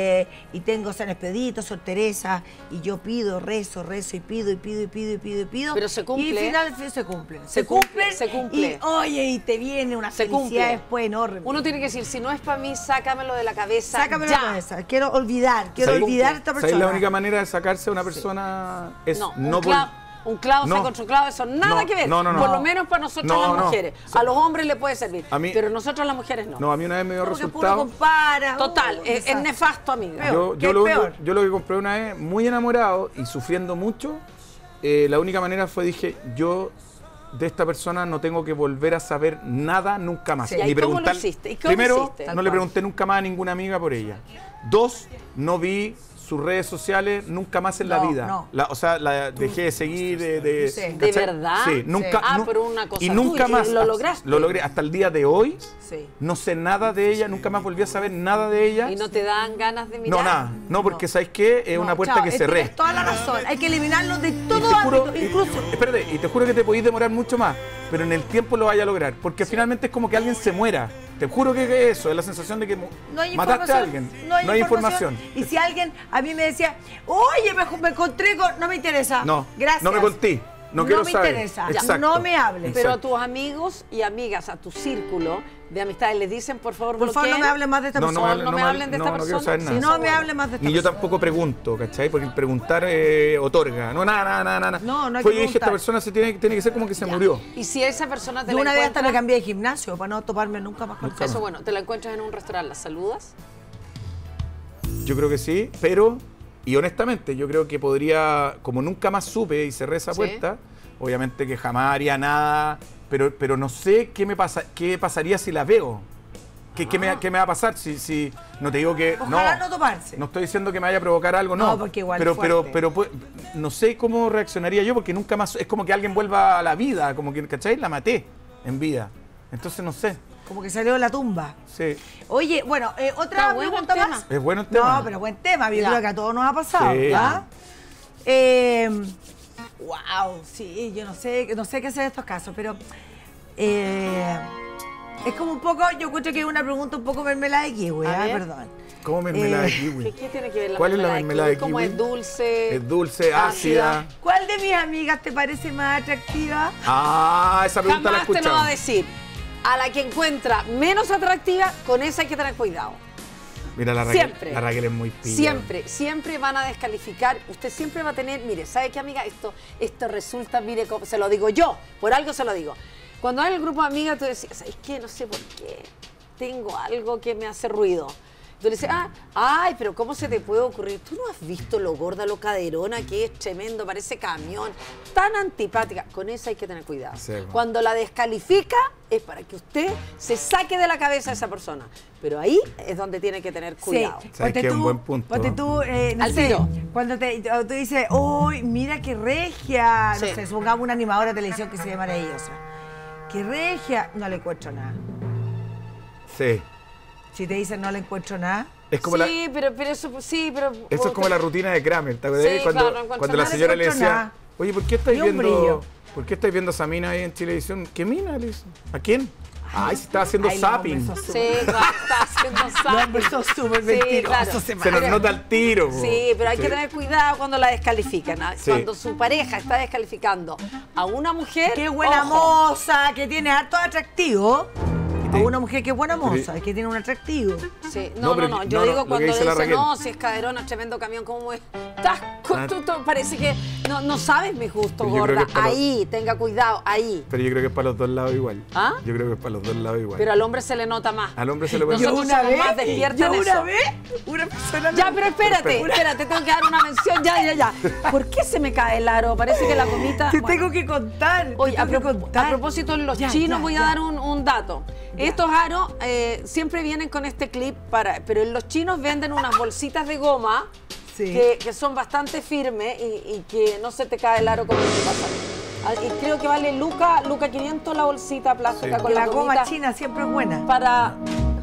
S3: Y tengo San Expedito, Sor Teresa, y yo pido, rezo y pido, y pido, y pido, y pido, y pido.
S2: Pero se cumple.
S3: Y al final se cumplen.
S2: Se cumple, se cumple.
S3: Y oye, y te viene una
S2: Se
S3: felicidad
S2: cumple.
S3: después enorme.
S2: Uno tiene que decir, si no es para mí, sácamelo de la cabeza.
S3: Sácame
S2: ya.
S3: la cabeza. Quiero olvidar
S1: ¿Sabes?
S3: a esta
S1: ¿Sabes
S3: persona.
S1: la única manera de sacarse a una persona es
S2: No,
S1: no
S2: un clavo
S1: No.
S2: saca otro clavo, eso nada
S1: No,
S2: que ver.
S1: no, no, no.
S2: Por lo menos para nosotros
S1: No,
S2: las
S1: no.
S2: mujeres. A los hombres le puede servir,
S1: A mí-
S2: pero nosotros las mujeres no.
S1: No, a mí una vez me dio
S3: Porque puro
S1: resultado.
S3: compara.
S2: Total, es
S3: desastre.
S2: nefasto, amiga.
S3: Peor. ¿Qué
S1: Yo
S3: es
S1: lo,
S3: peor?
S1: yo lo que compré una vez, muy enamorado y sufriendo mucho, la única manera fue, dije, yo de esta persona no tengo que volver a saber nada nunca más.
S2: Sí, ¿y cómo lo hiciste? ¿Y cómo
S1: Primero,
S2: hiciste?
S1: no le pregunté nunca más a ninguna amiga por ella. 2, no vi sus redes sociales nunca más en la
S3: No,
S1: vida.
S3: no.
S1: O sea, la dejé de seguir.
S3: Sí.
S2: ¿De
S1: ¿cachai?
S2: verdad?
S1: Sí, nunca.
S2: Ah, pero una cosa
S1: y nunca
S2: tuya,
S1: más.
S2: ¿lo lograste?
S1: Lo logré. Hasta el día de hoy,
S3: Sí.
S1: no sé nada de ella, nunca más volví a saber nada de ella.
S2: ¿Y no te dan ganas de mirar?
S1: No, nada. No, porque ¿sabes qué? Es una puerta que cerré.
S3: Tienes toda la razón. Hay que eliminarlos de
S1: Y
S3: todo
S1: te juro,
S3: ámbito, incluso.
S1: espérate, y te juro que te podéis demorar mucho más, pero en el tiempo lo vaya a lograr, porque finalmente es como que alguien se muera. Te juro que eso, es la sensación de que
S3: No hay
S1: mataste a
S3: información.
S1: alguien.
S3: No hay información. Y si alguien a mí me decía, oye, me encontré con. No me interesa.
S1: No,
S3: Gracias.
S1: no me conté. No quiero
S3: me
S1: saber.
S3: interesa.
S1: Exacto.
S3: No me hables.
S2: Pero a
S1: Exacto.
S2: tus amigos y amigas, a tu círculo de amistades, les dicen, por favor,
S3: Por favor, no
S2: bloqueen.
S3: me hables más de esta
S1: No,
S3: persona.
S2: no me hablen de esta
S1: no quiero
S2: persona.
S1: saber nada.
S3: Si no me hables más de esta
S1: Ni yo
S3: persona.
S1: tampoco pregunto, ¿cachai? Porque el preguntar otorga. No, nada.
S3: No, no hay
S1: Fue,
S3: que
S1: yo dije, esta
S3: preguntar.
S1: persona tiene que ser como que se murió.
S2: Y si esa persona te
S3: Yo
S2: la
S3: una vez hasta me
S2: encuentras,
S3: cambié de gimnasio para no toparme nunca más con
S1: Nunca
S2: eso
S1: más.
S2: bueno, te la encuentras en un restaurante, ¿la saludas?
S1: Yo creo que sí, pero, y honestamente, yo creo que podría, como nunca más supe y cerré esa
S2: Sí.
S1: puerta, obviamente que jamás haría nada, pero no sé qué pasaría si la veo. ¿Qué me va a pasar? Si no te digo que.
S3: Ojalá no toparse.
S1: No estoy diciendo que me vaya a provocar algo, no.
S3: No, porque igual
S1: pero,
S3: es fuerte.
S1: pero pues, no sé cómo reaccionaría yo, porque nunca más. Es como que alguien vuelva a la vida, como que, ¿cachai? La maté en vida. Entonces no sé.
S3: Como que salió de la tumba.
S1: Sí.
S3: Oye, bueno, otra
S2: Está bueno
S3: pregunta
S2: el tema.
S3: más.
S1: Es bueno el tema.
S3: No, pero buen tema. Yo
S2: Ya.
S3: creo que a todos nos ha pasado.
S1: Sí.
S3: ¿Ah? Wow, sí, yo no sé qué hacer en estos casos, pero es como un poco, yo encuentro que es una pregunta un poco mermelada de kiwi,
S2: A ver.
S3: perdón.
S1: ¿Cómo mermelada de kiwi?
S2: ¿Qué tiene que ver la
S1: ¿Cuál es la
S2: mermelada
S1: mermelada de
S2: ¿Cómo
S1: kiwi?
S2: es dulce?
S1: Es dulce, ácida.
S3: ¿Cuál de mis amigas te parece más atractiva?
S1: Ah, esa pregunta la he
S2: Jamás te lo
S1: escuchado.
S2: va a decir. A la que encuentra menos atractiva, con esa hay que tener cuidado.
S1: Mira, la Raquel,
S2: Siempre.
S1: la Raquel es muy pilla.
S2: Siempre van a descalificar. Usted siempre va a tener, mire, ¿sabe qué, amiga? Esto resulta, mire, se lo digo yo, por algo se lo digo. Cuando hay el grupo de amigas, tú decías, ¿sabes qué? No sé por qué. Tengo algo que me hace ruido. Tú le dices, ay, pero ¿cómo se te puede ocurrir? ¿Tú no has visto lo gorda, lo caderona que es tremendo, parece camión? Tan antipática. Con esa hay que tener cuidado. Sí, bueno. Cuando la descalifica es para que usted se saque de la cabeza a esa persona. Pero ahí es donde tiene que tener cuidado.
S1: Sí. ¿Sabes qué es un buen punto?
S3: Ponte tú, no sé, cuando tú dices, uy, mira qué regia, no sé, supongamos una animadora de televisión que se ve maravillosa. Qué regia, no le encuentro nada.
S1: Sí.
S3: Si te dicen no le encuentro nada.
S1: Es como
S2: pero eso, sí, pero...
S1: Eso es como la rutina de Kramer, ¿te acuerdas?
S2: Sí,
S1: cuando la señora le decía, oye, ¿por qué estáis viendo a esa mina ahí en televisión? ¿Qué mina, le dice? ¿A quién? Ay, se está haciendo zapping.
S2: Sí, claro, está haciendo zapping.
S3: Eso es súper mentiroso.
S1: Se nos nota el tiro.
S2: Sí, pero hay que tener cuidado cuando la descalifican. Sí. Cuando su pareja está descalificando a una mujer...
S3: ¡Qué buena moza! Que tiene harto atractivo. A una mujer que es buena moza, que tiene un atractivo.
S2: Sí, no. Yo digo cuando dice, no, si es caderona, tremendo camión, ¿cómo es? Parece que no sabes mi gusto, gorda. Ahí, tenga cuidado, ahí.
S1: Pero yo creo que es para los dos lados igual.
S2: ¿Ah?
S1: Yo creo que es para los dos lados igual.
S2: Pero al hombre se le nota más.
S1: Al hombre se le puede
S2: Nosotros somos más despiertos en eso.
S3: Una persona...
S2: Ya, pero espérate, tengo que dar una mención, ya. ¿Por qué se me cae el aro? Parece que la gomita...
S3: Te tengo que contar.
S2: Oye, a propósito, en los chinos voy a dar un dato. Estos aros siempre vienen con este clip, pero en los chinos venden unas bolsitas de goma que son bastante firmes y que no se te cae el aro como te pasa. Y creo que vale Luca 500 la bolsita plástica con la
S3: goma china, siempre es buena.
S2: Para...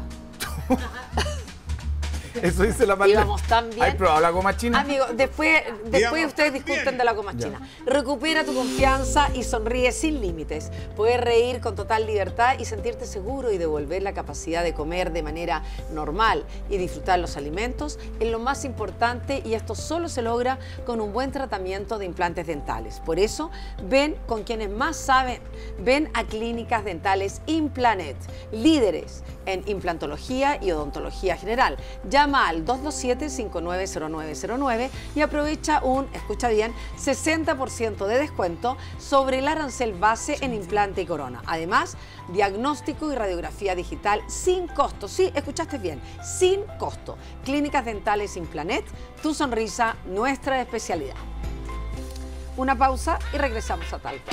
S1: Eso dice la marca.
S2: Íbamos tan bien.
S1: ¿Has probado la goma china?
S2: Amigo, después ustedes discuten de la goma china. Recupera tu confianza y sonríe sin límites. Puedes reír con total libertad y sentirte seguro y devolver la capacidad de comer de manera normal y disfrutar los alimentos es lo más importante, y esto solo se logra con un buen tratamiento de implantes dentales. Por eso, ven con quienes más saben. Ven a Clínicas Dentales Implanet, líderes en implantología y odontología general. Llama al 227-590909 y aprovecha escucha bien, 60% de descuento sobre el arancel base en implante y corona. Además, diagnóstico y radiografía digital sin costo. Sí, escuchaste bien, sin costo. Clínicas Dentales Implanet, tu sonrisa, nuestra especialidad. Una pausa y regresamos a Talpa.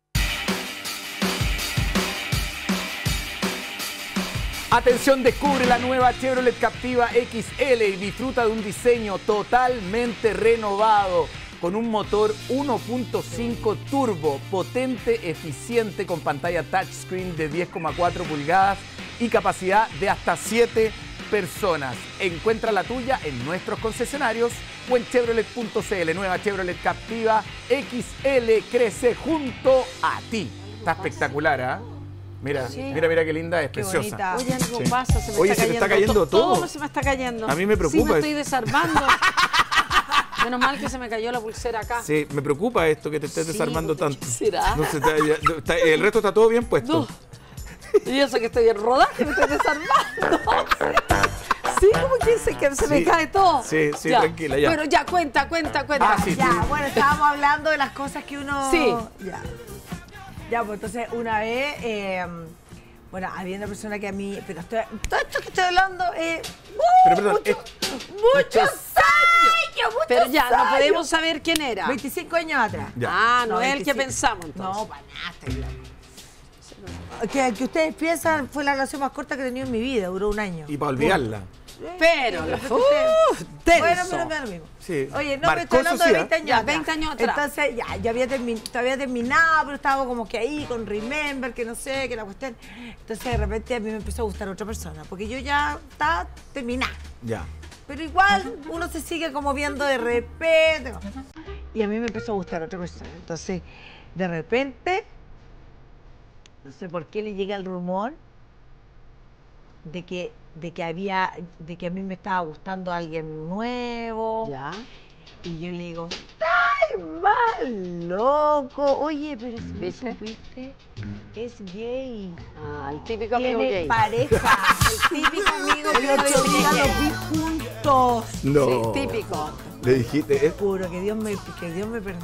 S1: Atención, descubre la nueva Chevrolet Captiva XL y disfruta de un diseño totalmente renovado con un motor 1.5 turbo, potente, eficiente, con pantalla touchscreen de 10,4 pulgadas y capacidad de hasta 7 personas. Encuentra la tuya en nuestros concesionarios o en Chevrolet.cl. Nueva Chevrolet Captiva XL crece junto a ti. Está espectacular, ¿ah? Mira, mira qué linda, es preciosa.
S3: Bonita.
S2: Oye, algo pasa, se me
S1: está cayendo todo.
S2: Todo se me está cayendo.
S1: A mí me preocupa.
S2: Sí, me estoy desarmando. Menos mal que se me cayó la pulsera acá.
S1: Sí, me preocupa esto que te estés desarmando tanto.
S2: ¿Qué será?
S1: No, el resto está todo bien puesto.
S2: No. Y eso que estoy en rodaje, me estoy desarmando. Sí, como que se me cae todo.
S1: Sí, ya. Tranquila, ya.
S2: Pero ya, cuenta.
S1: Sí,
S3: ya, bueno, estábamos hablando de las cosas que uno...
S2: Sí.
S3: Ya, pues entonces una vez, bueno, había una persona que a mí, pero todo esto que estoy hablando es muchos años.
S2: Pero ya, no podemos saber quién era.
S3: 25 años atrás.
S2: Ya. No es el que pensamos entonces.
S3: No, para nada. Que ustedes piensan fue la relación más corta que he tenido en mi vida, duró un año.
S1: Y para olvidarla.
S2: Pero,
S3: tenso. Bueno, pero me da lo mismo.
S1: Sí.
S3: Oye, no, me estoy hablando de 20 años atrás.
S2: 20 años atrás.
S3: Entonces, ya había terminado, pero estaba como que ahí con Remember, que no sé, que la cuestión. Entonces, de repente a mí me empezó a gustar otra persona, porque yo ya estaba terminada.
S1: Ya.
S3: Pero igual uno se sigue como viendo de repente. Y a mí me empezó a gustar otra persona. Entonces, de repente, no sé por qué le llega el rumor de que a mí me estaba gustando alguien nuevo.
S2: Ya.
S3: Y yo le digo, ¡ay, mal loco! Oye, pero si supiste, es gay.
S2: Ah, el típico amigo
S3: tiene
S2: gay.
S3: Pareja.
S2: El típico amigo que
S3: el otro día los vi juntos.
S1: No.
S2: Sí, típico.
S1: Le dijiste,
S3: Juro, que Dios me perdone.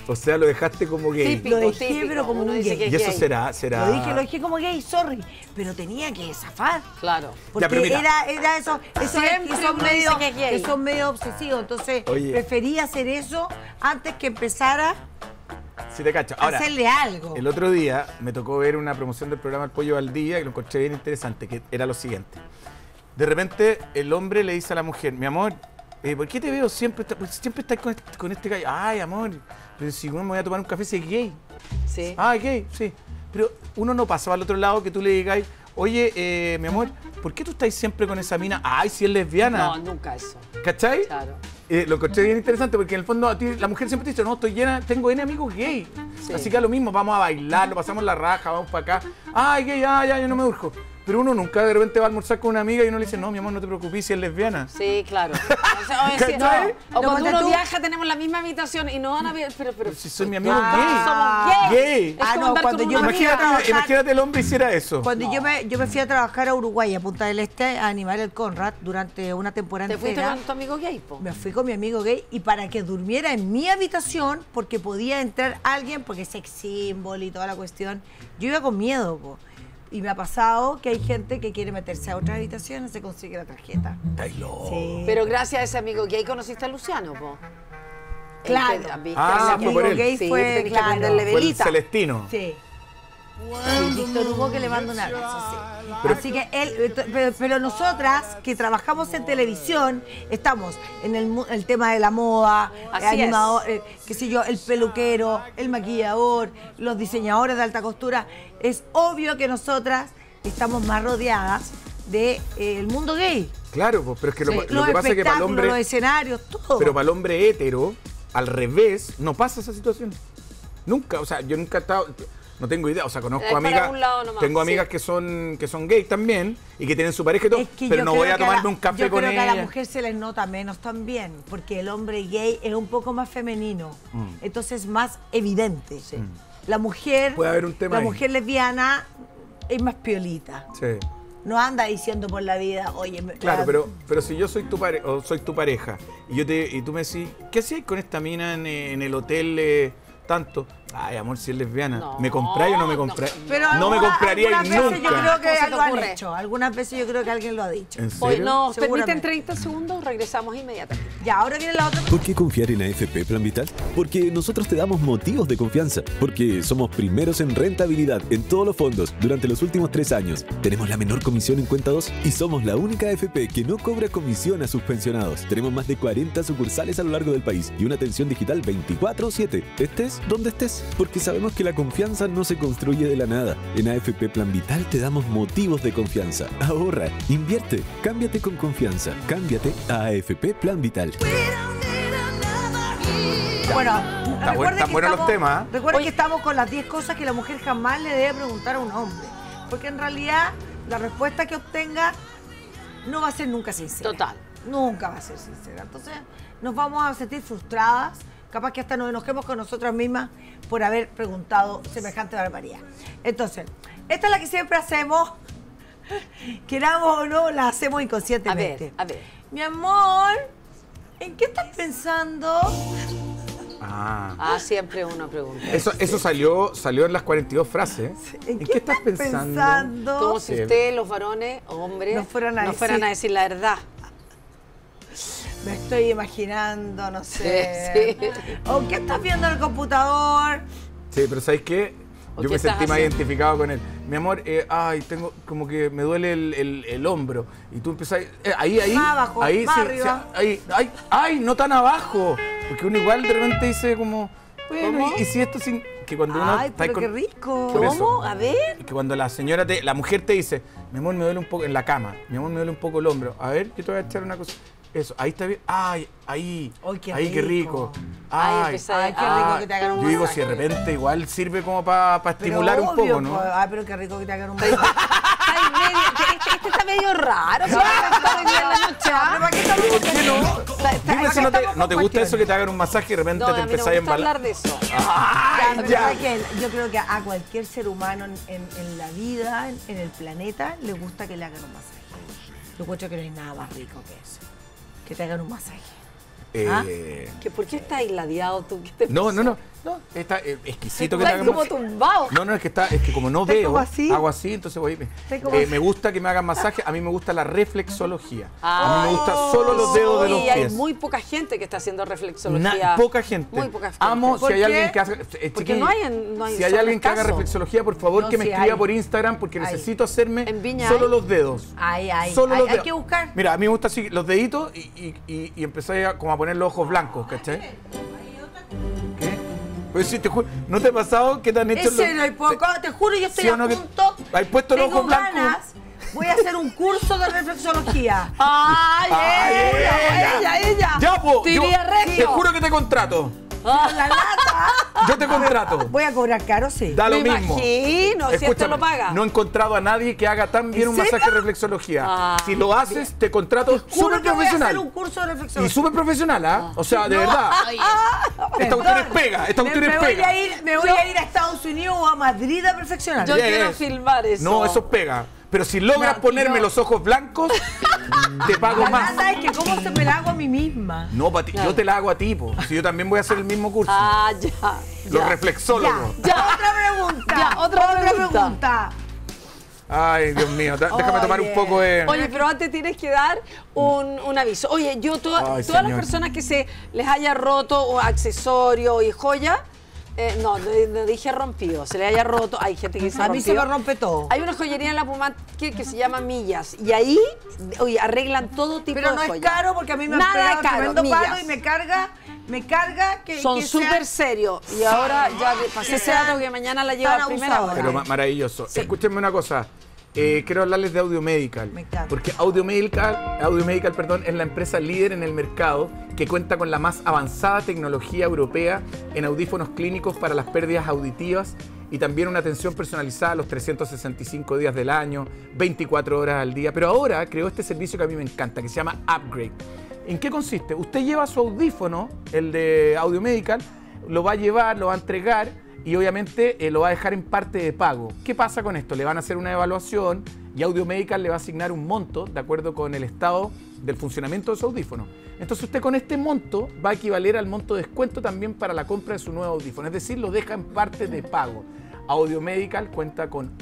S1: O sea, lo dejaste como gay.
S2: Típico,
S3: Lo dejé,
S2: típico.
S3: pero como
S2: Uno
S3: un
S2: dice
S3: gay.
S2: que es
S1: Y eso
S2: gay.
S1: será.
S3: Lo dije como gay, sorry. Pero tenía que zafar.
S2: Claro.
S3: Porque
S1: pero mira.
S3: era eso
S2: Siempre
S3: que son
S2: uno
S3: medio,
S2: dice que es gay.
S3: que son medio obsesivos. Entonces,
S1: Oye.
S3: prefería hacer eso antes que empezara
S1: Si te cacho.
S3: a
S1: Ahora,
S3: hacerle algo.
S1: el otro día me tocó ver una promoción del programa El Pollo al Día y lo encontré bien interesante, que era lo siguiente. De repente, el hombre le dice a la mujer, mi amor, ¿por qué te veo siempre? Siempre estás con este gallo. Ay, amor, pero si uno me voy a tomar un café, si es gay.
S2: Sí.
S1: Ah, gay, sí. Pero uno no pasa al otro lado que tú le digas, oye, mi amor, ¿por qué tú estás siempre con esa mina? Ay, si es lesbiana.
S2: No, nunca eso.
S1: ¿Cachai?
S2: Claro.
S1: Lo encontré bien interesante porque en el fondo a ti, la mujer siempre te dice, no, estoy llena, tengo N amigos gay.
S2: Sí.
S1: Así que a lo mismo, vamos a bailar, lo pasamos la raja, vamos para acá. Ay, gay, ya, yo no me urjo. Pero uno nunca de repente va a almorzar con una amiga y uno le dice, no, mi amor, no te preocupes si es lesbiana.
S2: Sí, claro. O sea, o decir,
S1: ¿Cachai?
S2: o cuando
S3: ponte
S2: uno
S3: tú-
S2: viaja tenemos la misma habitación y no van a ver, pero
S1: Si soy mi amigo
S2: somos
S1: gay.
S2: gays.
S1: Gay.
S2: Es
S3: Ah,
S2: como
S3: no,
S2: andar
S3: cuando
S2: con
S3: yo
S2: una
S3: me fui a
S2: amiga.
S3: trabajar-
S1: Imagínate el hombre hiciera eso.
S3: Cuando yo me fui a trabajar a Uruguay, a Punta del Este, a animar el Conrad durante una temporada
S2: ¿Te fuiste
S3: entera.
S2: con tu amigo gay, po?
S3: Me fui con mi amigo gay y para que durmiera en mi habitación, porque podía entrar alguien, porque es sex symbol y toda la cuestión, yo iba con miedo, po. Y me ha pasado que hay gente que quiere meterse a otras habitaciones, se consigue la tarjeta.
S1: Estáis loco.
S3: Sí.
S2: Pero gracias a ese amigo gay conociste a Luciano, po.
S3: Claro.
S2: ¿Viste?
S1: Ah,
S2: Ese
S1: fue por
S3: amigo
S1: él.
S3: gay
S2: Sí,
S3: fue,
S2: tenés que
S3: claro.
S2: aprenderle
S1: Fue el
S2: velita.
S1: Celestino.
S3: Sí. Sí, Víctor Hugo que le mando un abrazo, sí. Así que él, pero nosotras que trabajamos en televisión, estamos en el tema de la moda,
S2: Así
S3: animador, qué sé yo, el peluquero, el maquillador, los diseñadores de alta costura. Es obvio que nosotras estamos más rodeadas del mundo gay.
S1: Claro, pues, pero es que lo
S3: Los
S1: que pasa es que para el
S3: espectáculos, los
S1: hombre,
S3: escenarios, todo.
S1: pero para el hombre hétero, al revés, no pasa esa situación. Nunca, o sea, yo nunca he estado, no tengo idea, o sea, conozco
S2: Es para
S1: amigas,
S2: un lado nomás,
S1: tengo amigas
S2: sí.
S1: que son gays también y que tienen su pareja y todo,
S3: Es que
S1: pero
S3: yo
S1: no
S3: creo
S1: voy a
S3: que
S1: tomarme un café
S3: yo
S1: con
S3: creo
S1: ella.
S3: que a la mujer se les nota menos también, porque el hombre gay es un poco más femenino, entonces más evidente. La mujer,
S1: Puede haber un tema
S3: la
S1: ahí.
S3: mujer lesbiana es más piolita.
S1: Sí.
S3: No anda diciendo por la vida, oye,
S1: Claro, pero si yo soy tu soy tu pareja y tú me decís, ¿qué hacías con esta mina en el hotel tanto? Ay, amor, si es lesbiana,
S2: No,
S1: ¿me compráis o no me
S2: no.
S1: compráis?
S3: Pero
S1: No me compraría
S3: algunas
S1: y
S3: veces
S1: nunca.
S3: yo creo que
S2: ¿Cómo se te
S3: lo han
S2: ocurre?
S3: hecho. Algunas veces yo creo que alguien lo ha dicho.
S1: ¿En
S2: Hoy
S1: serio?
S2: nos permiten
S3: Seguramente.
S2: 30 segundos, regresamos inmediatamente.
S3: Ya, ahora viene la otra.
S10: ¿Por qué confiar en AFP Plan Vital? Porque nosotros te damos motivos de confianza. Porque somos primeros en rentabilidad en todos los fondos durante los últimos 3 años. Tenemos la menor comisión en cuenta 2 y somos la única AFP que no cobra comisión a sus pensionados. Tenemos más de 40 sucursales a lo largo del país y una atención digital 24/7. Estés donde estés. Porque sabemos que la confianza no se construye de la nada. En AFP Plan Vital te damos motivos de confianza. Ahorra, invierte, cámbiate con confianza. Cámbiate a AFP Plan Vital.
S3: Bueno,
S1: Están
S3: recuerden que
S1: buenos los temas, ¿eh?
S3: Recuerden que estamos con las 10 cosas que la mujer jamás le debe preguntar a un hombre. Porque en realidad la respuesta que obtenga no va a ser nunca sincera.
S2: Total.
S3: Nunca va a ser sincera. Entonces nos vamos a sentir frustradas, capaz que hasta nos enojemos con nosotras mismas por haber preguntado semejante barbaridad. Entonces, esta es la que siempre hacemos, queramos o no, la hacemos inconscientemente.
S2: A ver.
S3: Mi amor, ¿en qué estás pensando?
S1: Ah.
S2: Siempre uno pregunta.
S1: Eso salió en las 42 frases. ¿En qué estás pensando?
S2: Como si ustedes, los varones, hombres,
S3: No fueran a
S2: a decir la verdad.
S3: Me estoy imaginando, no sé.
S2: Sí.
S3: ¿O qué estás viendo en el computador?
S1: Sí, pero ¿sabes qué?
S2: ¿O
S1: Yo
S2: qué
S1: me sentí
S2: estás
S1: más
S2: haciendo?
S1: identificado con él. Mi amor, tengo como que me duele el hombro. Y tú empezás ahí.
S3: Más abajo,
S1: ahí,
S3: más
S1: sí,
S3: arriba.
S1: sí, ay, no tan abajo. Porque uno igual de repente dice como, bueno,
S2: ¿Cómo?
S1: y si esto sin... Que cuando uno
S3: Ay,
S1: está
S3: pero
S1: con-
S3: qué rico.
S1: Por eso.
S2: ¿Cómo? A ver.
S1: Que cuando la señora, la mujer te dice, mi amor, me duele un poco en la cama, mi amor, me duele un poco el hombro. A ver, yo te voy a echar una cosa. Eso, ahí está bien. Ay, ahí.
S3: Ay, qué
S1: ahí, qué
S3: rico.
S1: rico.
S2: Ay,
S1: Ay,
S2: empecé a-
S3: Ay, qué rico que te hagan un
S1: Yo digo,
S3: masaje.
S1: si de repente igual sirve como para
S3: Pero
S1: estimular un
S3: obvio,
S1: poco, ¿no?
S3: pues, ay, pero qué rico que te hagan un masaje.
S2: Ay, este está medio raro. ¿Sí? Está hoy día en la noche, ¿ah?
S3: ¿Para qué estamos
S1: ¿Por qué no? Dime si no te gusta
S3: cuestiones.
S1: eso que te hagan un masaje y de repente
S2: No,
S1: te
S2: a mí no
S1: empezás a
S2: me gusta
S1: embalar.
S2: hablar de eso.
S1: Ay,
S3: Pero
S1: ya.
S3: ¿sabes qué? Yo creo que a cualquier ser humano en la vida, en el planeta, le gusta que le hagan un masaje. Yo encuentro que no hay nada más rico que eso. Que te hagan un masaje.
S1: Eh,
S2: ¿Por qué estás aisladeado tú? ¿Qué te
S1: No,
S2: pasa?
S1: no, no. No, está exquisito que te
S2: Estás
S1: hagan
S2: como tumbado.
S1: No, es que como no
S3: ¿Estás
S1: veo,
S3: como así?
S1: hago así, entonces voy. Me gusta que me hagan masaje, a mí me gusta la reflexología. A mí me gusta solo los dedos de los
S2: Y hay
S1: pies.
S2: muy poca gente que está haciendo reflexología.
S1: Poca gente.
S2: Muy poca gente.
S1: Amo si hay alguien que hace.
S2: Porque no hay
S1: si hay alguien que haga reflexología, por favor que me escriba por Instagram porque necesito hacerme solo los dedos. Solo los dedos.
S3: Hay que buscar.
S1: Mira, a mí me gusta así los deditos y empecé como a poner los ojos blancos, ¿cachai? ¿Qué? Pues sí, te juro, ¿no te ha pasado que te han hecho
S3: Es serio, hay poco, te juro, yo estoy
S1: ¿Sí o
S3: a
S1: no que-
S3: punto.
S1: ¿Has puesto los
S3: tengo
S1: ojos blancos?
S3: ganas, voy a hacer un curso de reflexología.
S2: ¡Ay, ella!
S1: Ya, po,
S2: Te
S1: yo
S2: iría regio.
S1: te juro que te contrato.
S3: La lata.
S1: Yo te contrato.
S3: Voy a cobrar caro, sí.
S1: Da lo
S2: Me
S1: mismo.
S2: imagino, si este
S1: Escúchame,
S2: lo paga.
S1: no he encontrado a nadie que haga tan bien un
S3: serio?
S1: masaje de reflexología.
S2: Ah,
S1: si lo haces, te contrato
S3: Juro
S1: súper
S3: que voy a hacer
S1: profesional.
S3: un curso de
S1: Y
S3: reflexología.
S1: súper profesional, ¿ah? O sea, de verdad. Esta cuestión es pega, esta cuestión es
S3: me voy
S1: pega.
S3: a ir a Estados Unidos o a Madrid a perfeccionar.
S2: Yo
S1: Yes.
S2: quiero filmar eso.
S1: No, eso es pega. Pero si logras
S3: No,
S1: ponerme
S3: yo-
S1: los ojos blancos, te pago
S3: La
S1: más.
S3: lata es que cómo se me la hago a mí misma.
S1: No, Pati, yo te la hago a ti, po. Si yo también voy a hacer el mismo curso.
S2: Ah, ya.
S1: Los reflexólogos.
S3: Ya, otra pregunta.
S2: Ya, otra pregunta.
S1: Ay, Dios mío, déjame tomar un poco de...
S2: Oye, pero antes tienes que dar un aviso. Oye, yo todas las
S1: señor.
S2: personas que se les haya roto o accesorio y joya, no dije rompido, se le haya roto. Hay gente que dice
S3: A mí se me
S2: rompido.
S3: rompe todo.
S2: Hay una joyería en la Pumat que se llama Millas y ahí, oye, arreglan todo tipo
S3: Pero
S2: de
S3: no es
S2: joya.
S3: caro porque a mí me han
S2: Nada
S3: pegado
S2: caro,
S3: tremendo palo
S2: Millas.
S3: y me carga que
S2: Son
S3: que sea
S2: súper serios y ahora ya pasé ese dato que mañana la llevo
S3: tan
S2: a primera
S3: abusadora.
S2: hora.
S1: Pero maravilloso. Escúchenme una cosa. Quiero hablarles de Audio Medical.
S3: Me encanta.
S1: Porque Audio Medical, perdón, es la empresa líder en el mercado que cuenta con la más avanzada tecnología europea en audífonos clínicos para las pérdidas auditivas y también una atención personalizada a los 365 días del año, 24 horas al día. Pero ahora creó este servicio que a mí me encanta, que se llama Upgrade. ¿En qué consiste? Usted lleva su audífono, el de Audio Medical, lo va a llevar, lo va a entregar y obviamente lo va a dejar en parte de pago. ¿Qué pasa con esto? Le van a hacer una evaluación y Audio Medical le va a asignar un monto de acuerdo con el estado del funcionamiento de su audífono. Entonces usted con este monto va a equivaler al monto de descuento también para la compra de su nuevo audífono. Es decir, lo deja en parte de pago. Audio Medical cuenta con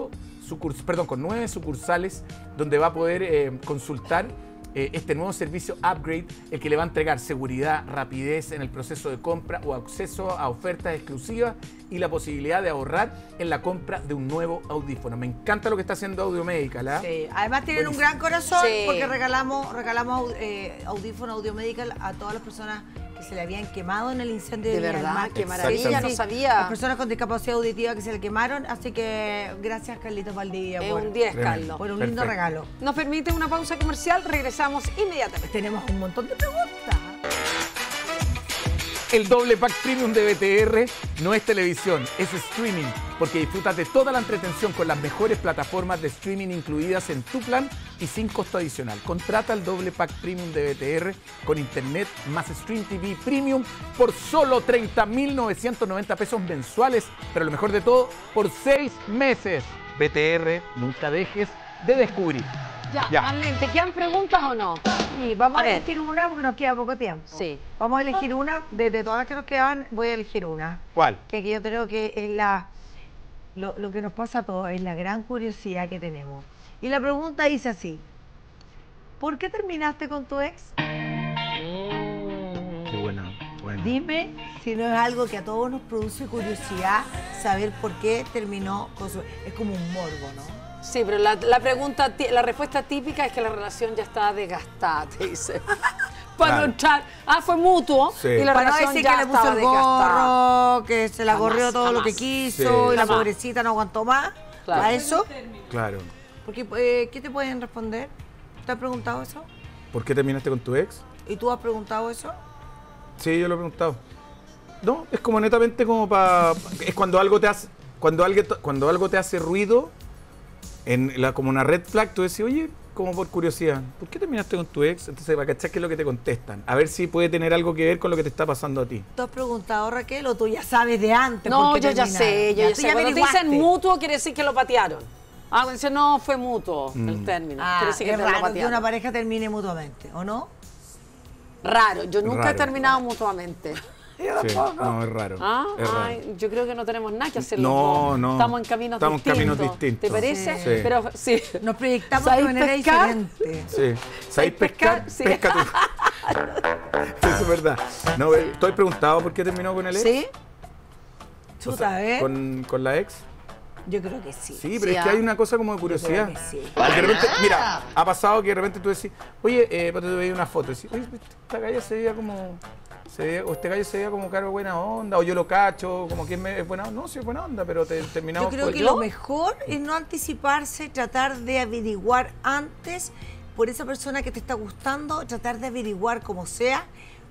S1: 9 sucursales donde va a poder consultar este nuevo servicio Upgrade, el que le va a entregar seguridad, rapidez en el proceso de compra o acceso a ofertas exclusivas y la posibilidad de ahorrar en la compra de un nuevo audífono. Me encanta lo que está haciendo Audio Medical, ¿ah?
S3: Sí, además tienen un gran corazón porque regalamos audífono Audio Medical a todas las personas que se le habían quemado en el incendio
S2: De
S3: Viña del
S2: verdad,
S3: Mar.
S2: qué maravilla, no sabía.
S3: Las personas con discapacidad auditiva que se le quemaron, así que gracias Carlitos Valdivia
S2: Es
S3: por,
S2: un 10, Carlos.
S3: por un lindo regalo.
S2: Nos permite una pausa comercial, regresamos inmediatamente.
S3: Tenemos un montón de preguntas.
S1: El doble pack premium de BTR no es televisión, es streaming, porque disfrutas de toda la entretención con las mejores plataformas de streaming incluidas en tu plan y sin costo adicional. Contrata el doble pack premium de BTR con internet más Stream TV Premium por solo 30.990 pesos mensuales, pero lo mejor de todo, por 6 meses. BTR, nunca dejes de descubrir.
S2: Ya. Marlene, ¿te quedan preguntas o no?
S3: Sí, vamos a
S2: ver.
S3: elegir una porque nos queda poco tiempo.
S2: Sí.
S3: Vamos a elegir una, de todas las que nos quedan, voy a elegir una.
S1: ¿Cuál?
S3: Que yo creo que es lo que nos pasa a todos, es la gran curiosidad que tenemos. Y la pregunta dice así: ¿por qué terminaste con tu ex?
S1: Qué buena.
S3: Dime si no es algo que a todos nos produce curiosidad saber por qué terminó con su ex. Es como un morbo, ¿no?
S2: Sí, pero la respuesta típica es que la relación ya está desgastada, te dice. Para no entrar. Fue mutuo y la
S3: Para no
S2: relación
S3: decir
S2: ya
S3: que le puso
S2: estaba
S3: el
S2: desgastada.
S3: gorro, que se la gorrió todo lo que quiso y la
S2: Jamás.
S3: pobrecita no aguantó más.
S2: Claro.
S3: ¿A eso?
S1: Claro.
S3: Porque, ¿qué te pueden responder? ¿Te has preguntado eso?
S1: ¿Por qué terminaste con tu ex?
S3: ¿Y tú has preguntado eso?
S1: Sí, yo lo he preguntado. No, es como netamente como para... Es cuando algo te hace... Cuando algo te hace ruido, como una red flag, tú decís, oye, como por curiosidad, ¿por qué terminaste con tu ex? Entonces, para cachar qué es lo que te contestan. A ver si puede tener algo que ver con lo que te está pasando a ti.
S3: ¿Tú has preguntado, Raquel, o tú ya sabes de antes?
S2: No,
S3: por qué
S2: yo ya
S3: terminaron?
S2: sé, yo ya
S3: tú
S2: sé. Cuando te dicen
S3: averiguaste.
S2: mutuo, quiere decir que lo patearon. Cuando dicen no, fue mutuo el término. Quiere decir que
S3: es
S2: te lo
S3: raro que
S2: patearon.
S3: una pareja termine mutuamente, ¿o no?
S2: Raro, yo nunca he
S1: Raro.
S2: terminado mutuamente.
S1: Sí, no, es raro.
S2: ¿Ah?
S1: Es raro.
S2: Ay, yo creo que no tenemos nada que hacer
S1: No,
S2: los dos.
S1: no.
S2: Estamos en caminos distintos. ¿Te parece?
S1: Sí.
S2: Pero sí.
S3: Nos proyectamos de manera diferente.
S1: Sí. ¿Sabéis pescar?
S2: Sí.
S1: Pesca tú. Eso es verdad. No, estoy preguntado por qué terminó con el ex.
S3: ¿Sí?
S1: O
S3: Chuta,
S1: sea,
S3: a ver.
S1: ¿Con la ex?
S3: Yo creo que sí.
S1: Sí, pero es que hay una cosa como de curiosidad.
S3: Yo creo que sí.
S1: Porque de repente, mira, ha pasado que de repente tú decís, oye, te veía una foto y decís, oye, esta galla se veía como... o este gallo se veía como caro buena onda, o yo lo cacho, como que es buena onda. No, sí es buena onda, pero terminamos
S3: Yo creo que lo mejor es no anticiparse, tratar de averiguar antes por esa persona que te está gustando, tratar de averiguar como sea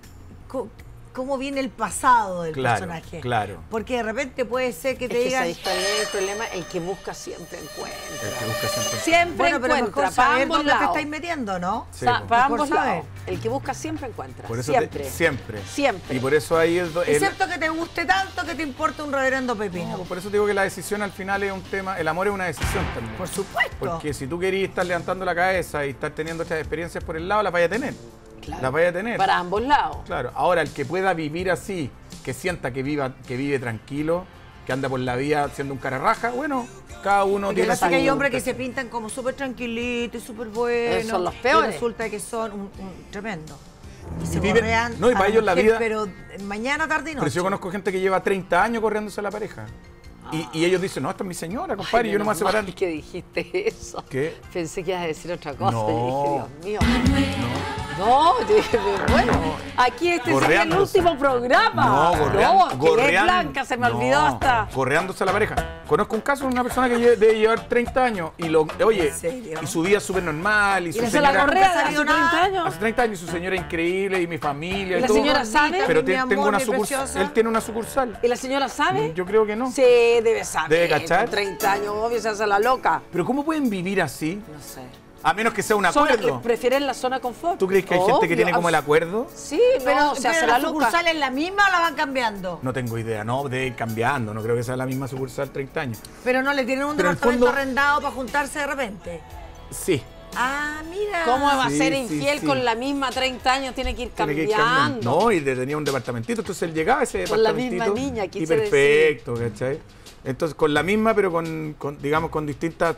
S3: cómo viene el pasado del personaje.
S1: Claro.
S3: Porque de repente puede ser que te digan...
S2: ¿Sabéis cuál es el problema? El que busca siempre encuentra.
S1: El que busca siempre.
S2: Siempre
S3: Bueno, pero
S2: encuentra,
S3: mejor
S2: para
S3: saber
S2: ambos
S3: dónde te
S2: lados.
S3: estáis metiendo, ¿no?
S1: Sí,
S2: Para
S3: mejor
S2: ambos
S3: saber.
S2: lados. El que busca siempre encuentra.
S1: Por eso
S2: siempre.
S1: Siempre.
S2: Siempre.
S1: Y por eso ahí
S3: Excepto que te guste tanto que te importe un reverendo pepino.
S1: por eso digo que la decisión al final es un tema, el amor es una decisión también.
S3: Por supuesto.
S1: Porque si tú querías estar levantando la cabeza y estar teniendo estas experiencias por el lado, las vayas a tener.
S2: Claro.
S1: Las vayas a tener.
S2: Para ambos lados.
S1: Claro. Ahora, el que pueda vivir así, que sienta que vive tranquilo, que anda por la vida siendo un cara raja, bueno, cada uno
S3: Porque
S1: tiene
S3: pasa que hay hombres que
S1: su...
S3: se pintan como súper tranquilitos y súper buenos.
S2: Esos son los peores.
S3: Y resulta que son un tremendo. Y se
S1: viven-
S3: correan
S1: no, y para
S3: a
S1: ellos la
S3: mujer,
S1: vida-
S3: pero mañana, tarde y noche.
S1: Pero si yo conozco gente que lleva 30 años corriéndose a la pareja. Y ellos dicen, no, esta es mi señora, compadre, y yo no me voy a separar.
S2: ¿Por qué dijiste eso?
S1: ¿Qué?
S2: Pensé que ibas a decir otra cosa.
S1: No.
S2: Y dije, Dios mío. No, yo dije, bueno, aquí este es el
S1: Gorreándose.
S2: último programa.
S1: No,
S2: quedé blanca, se me olvidó hasta.
S1: Gorreándose a la pareja. Conozco un caso de una persona que debe llevar 30 años y oye,
S3: ¿En serio?
S1: y su vida es súper normal. Y su
S2: se
S1: señora,
S2: la correa
S3: nunca
S2: de hace
S3: salió
S2: 30
S3: nada.
S2: años.
S1: Hace 30 años y su señora increíble y mi familia.
S2: ¿Y la
S1: todo.
S2: señora sabe?
S1: Pero
S3: Mi
S1: tengo
S3: amor,
S1: una
S3: mi
S1: sucursal.
S3: preciosa.
S1: Él tiene una sucursal.
S2: ¿Y la señora sabe?
S1: Yo creo que no.
S2: Sí, debe saber.
S1: Debe cachar.
S2: Con 30 años, obvio, se hace la loca.
S1: Pero ¿cómo pueden vivir así?
S2: No sé.
S1: A menos que sea un acuerdo.
S2: ¿Prefieren la zona confort?
S1: ¿Tú crees que hay gente que
S2: Obvio,
S1: tiene como el acuerdo?
S2: Sí,
S3: Pero,
S2: se hace
S3: pero
S2: la
S3: la
S2: loca.
S3: sucursal es la misma o la van cambiando.
S1: No tengo idea, no, debe ir cambiando. No creo que sea la misma sucursal 30 años.
S3: Pero no le tienen un
S1: Pero en el
S3: departamento
S1: fondo-
S3: arrendado para juntarse de repente.
S1: Sí.
S3: Ah, mira.
S2: ¿Cómo va a
S1: Sí,
S2: ser
S1: sí,
S2: infiel
S1: sí.
S2: con la misma 30 años? Tiene que ir
S1: Tiene que
S2: cambiando.
S1: ir cambiando. No, y tenía un departamentito, entonces él llegaba a ese
S2: Con la
S1: departamentito.
S2: misma niña,
S1: y
S2: quise
S1: perfecto, ¿cachai? Entonces, con la misma, pero digamos, con distintas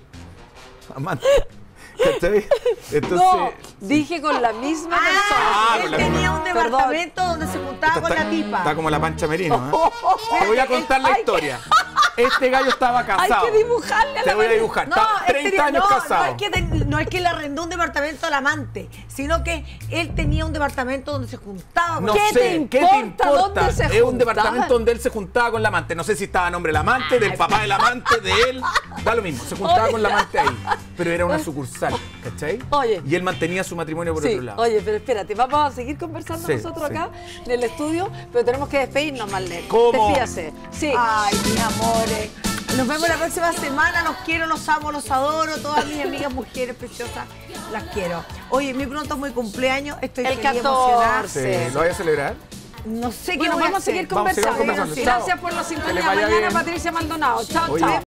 S1: amantes. ¿Cachai? Entonces,
S2: No, dije con la misma persona.
S3: Él
S1: con la
S3: tenía
S1: misma.
S3: un departamento donde se juntaba con la tipa.
S1: Está como la Pancha Merino, ¿eh? Te voy a contar la historia. Este gallo estaba casado.
S2: Hay que dibujarle a
S1: Te
S2: la
S1: voy a
S2: mano.
S1: dibujar.
S3: No,
S1: Estaba
S3: él
S1: 30
S3: tenía-
S1: años casado.
S3: No es que le arrendó un departamento al amante, sino que él tenía un departamento donde se juntaba con
S1: No
S2: ¿Qué
S1: sé,
S2: te
S1: ¿qué te
S2: importa
S1: importa?
S2: dónde se
S1: Es un
S2: juntaban?
S1: departamento donde él se juntaba con la amante. No sé si estaba a nombre del amante, del papá del amante, de él. Da lo mismo, se juntaba con la amante ahí. Pero era una sucursal, ¿cachai?
S2: Oye.
S1: Y él mantenía su matrimonio por
S2: Sí,
S1: otro lado.
S2: oye, pero espérate, vamos a seguir conversando
S1: Sí,
S2: nosotros
S1: sí.
S2: acá en el estudio, pero tenemos que despedirnos, Marlene.
S1: ¿Cómo?
S2: Despídase. Sí.
S3: Ay, mis amores. Nos vemos la próxima semana. Los quiero, los amo, los adoro. Todas mis amigas mujeres preciosas, las quiero. Oye, muy pronto es mi cumpleaños. Estoy
S2: El
S3: feliz, emocionada.
S2: 14.
S1: ¿Lo voy a celebrar?
S3: No sé qué
S2: Bueno,
S3: voy
S2: vamos a
S3: hacer.
S2: seguir
S1: Vamos a seguir
S2: conversando.
S1: conversando.
S2: Gracias
S1: Chao.
S2: por la
S1: Que
S2: sintonía.
S1: les vaya
S2: Mañana
S1: bien.
S2: Patricia Maldonado. Chao,
S1: Oye.
S2: chao.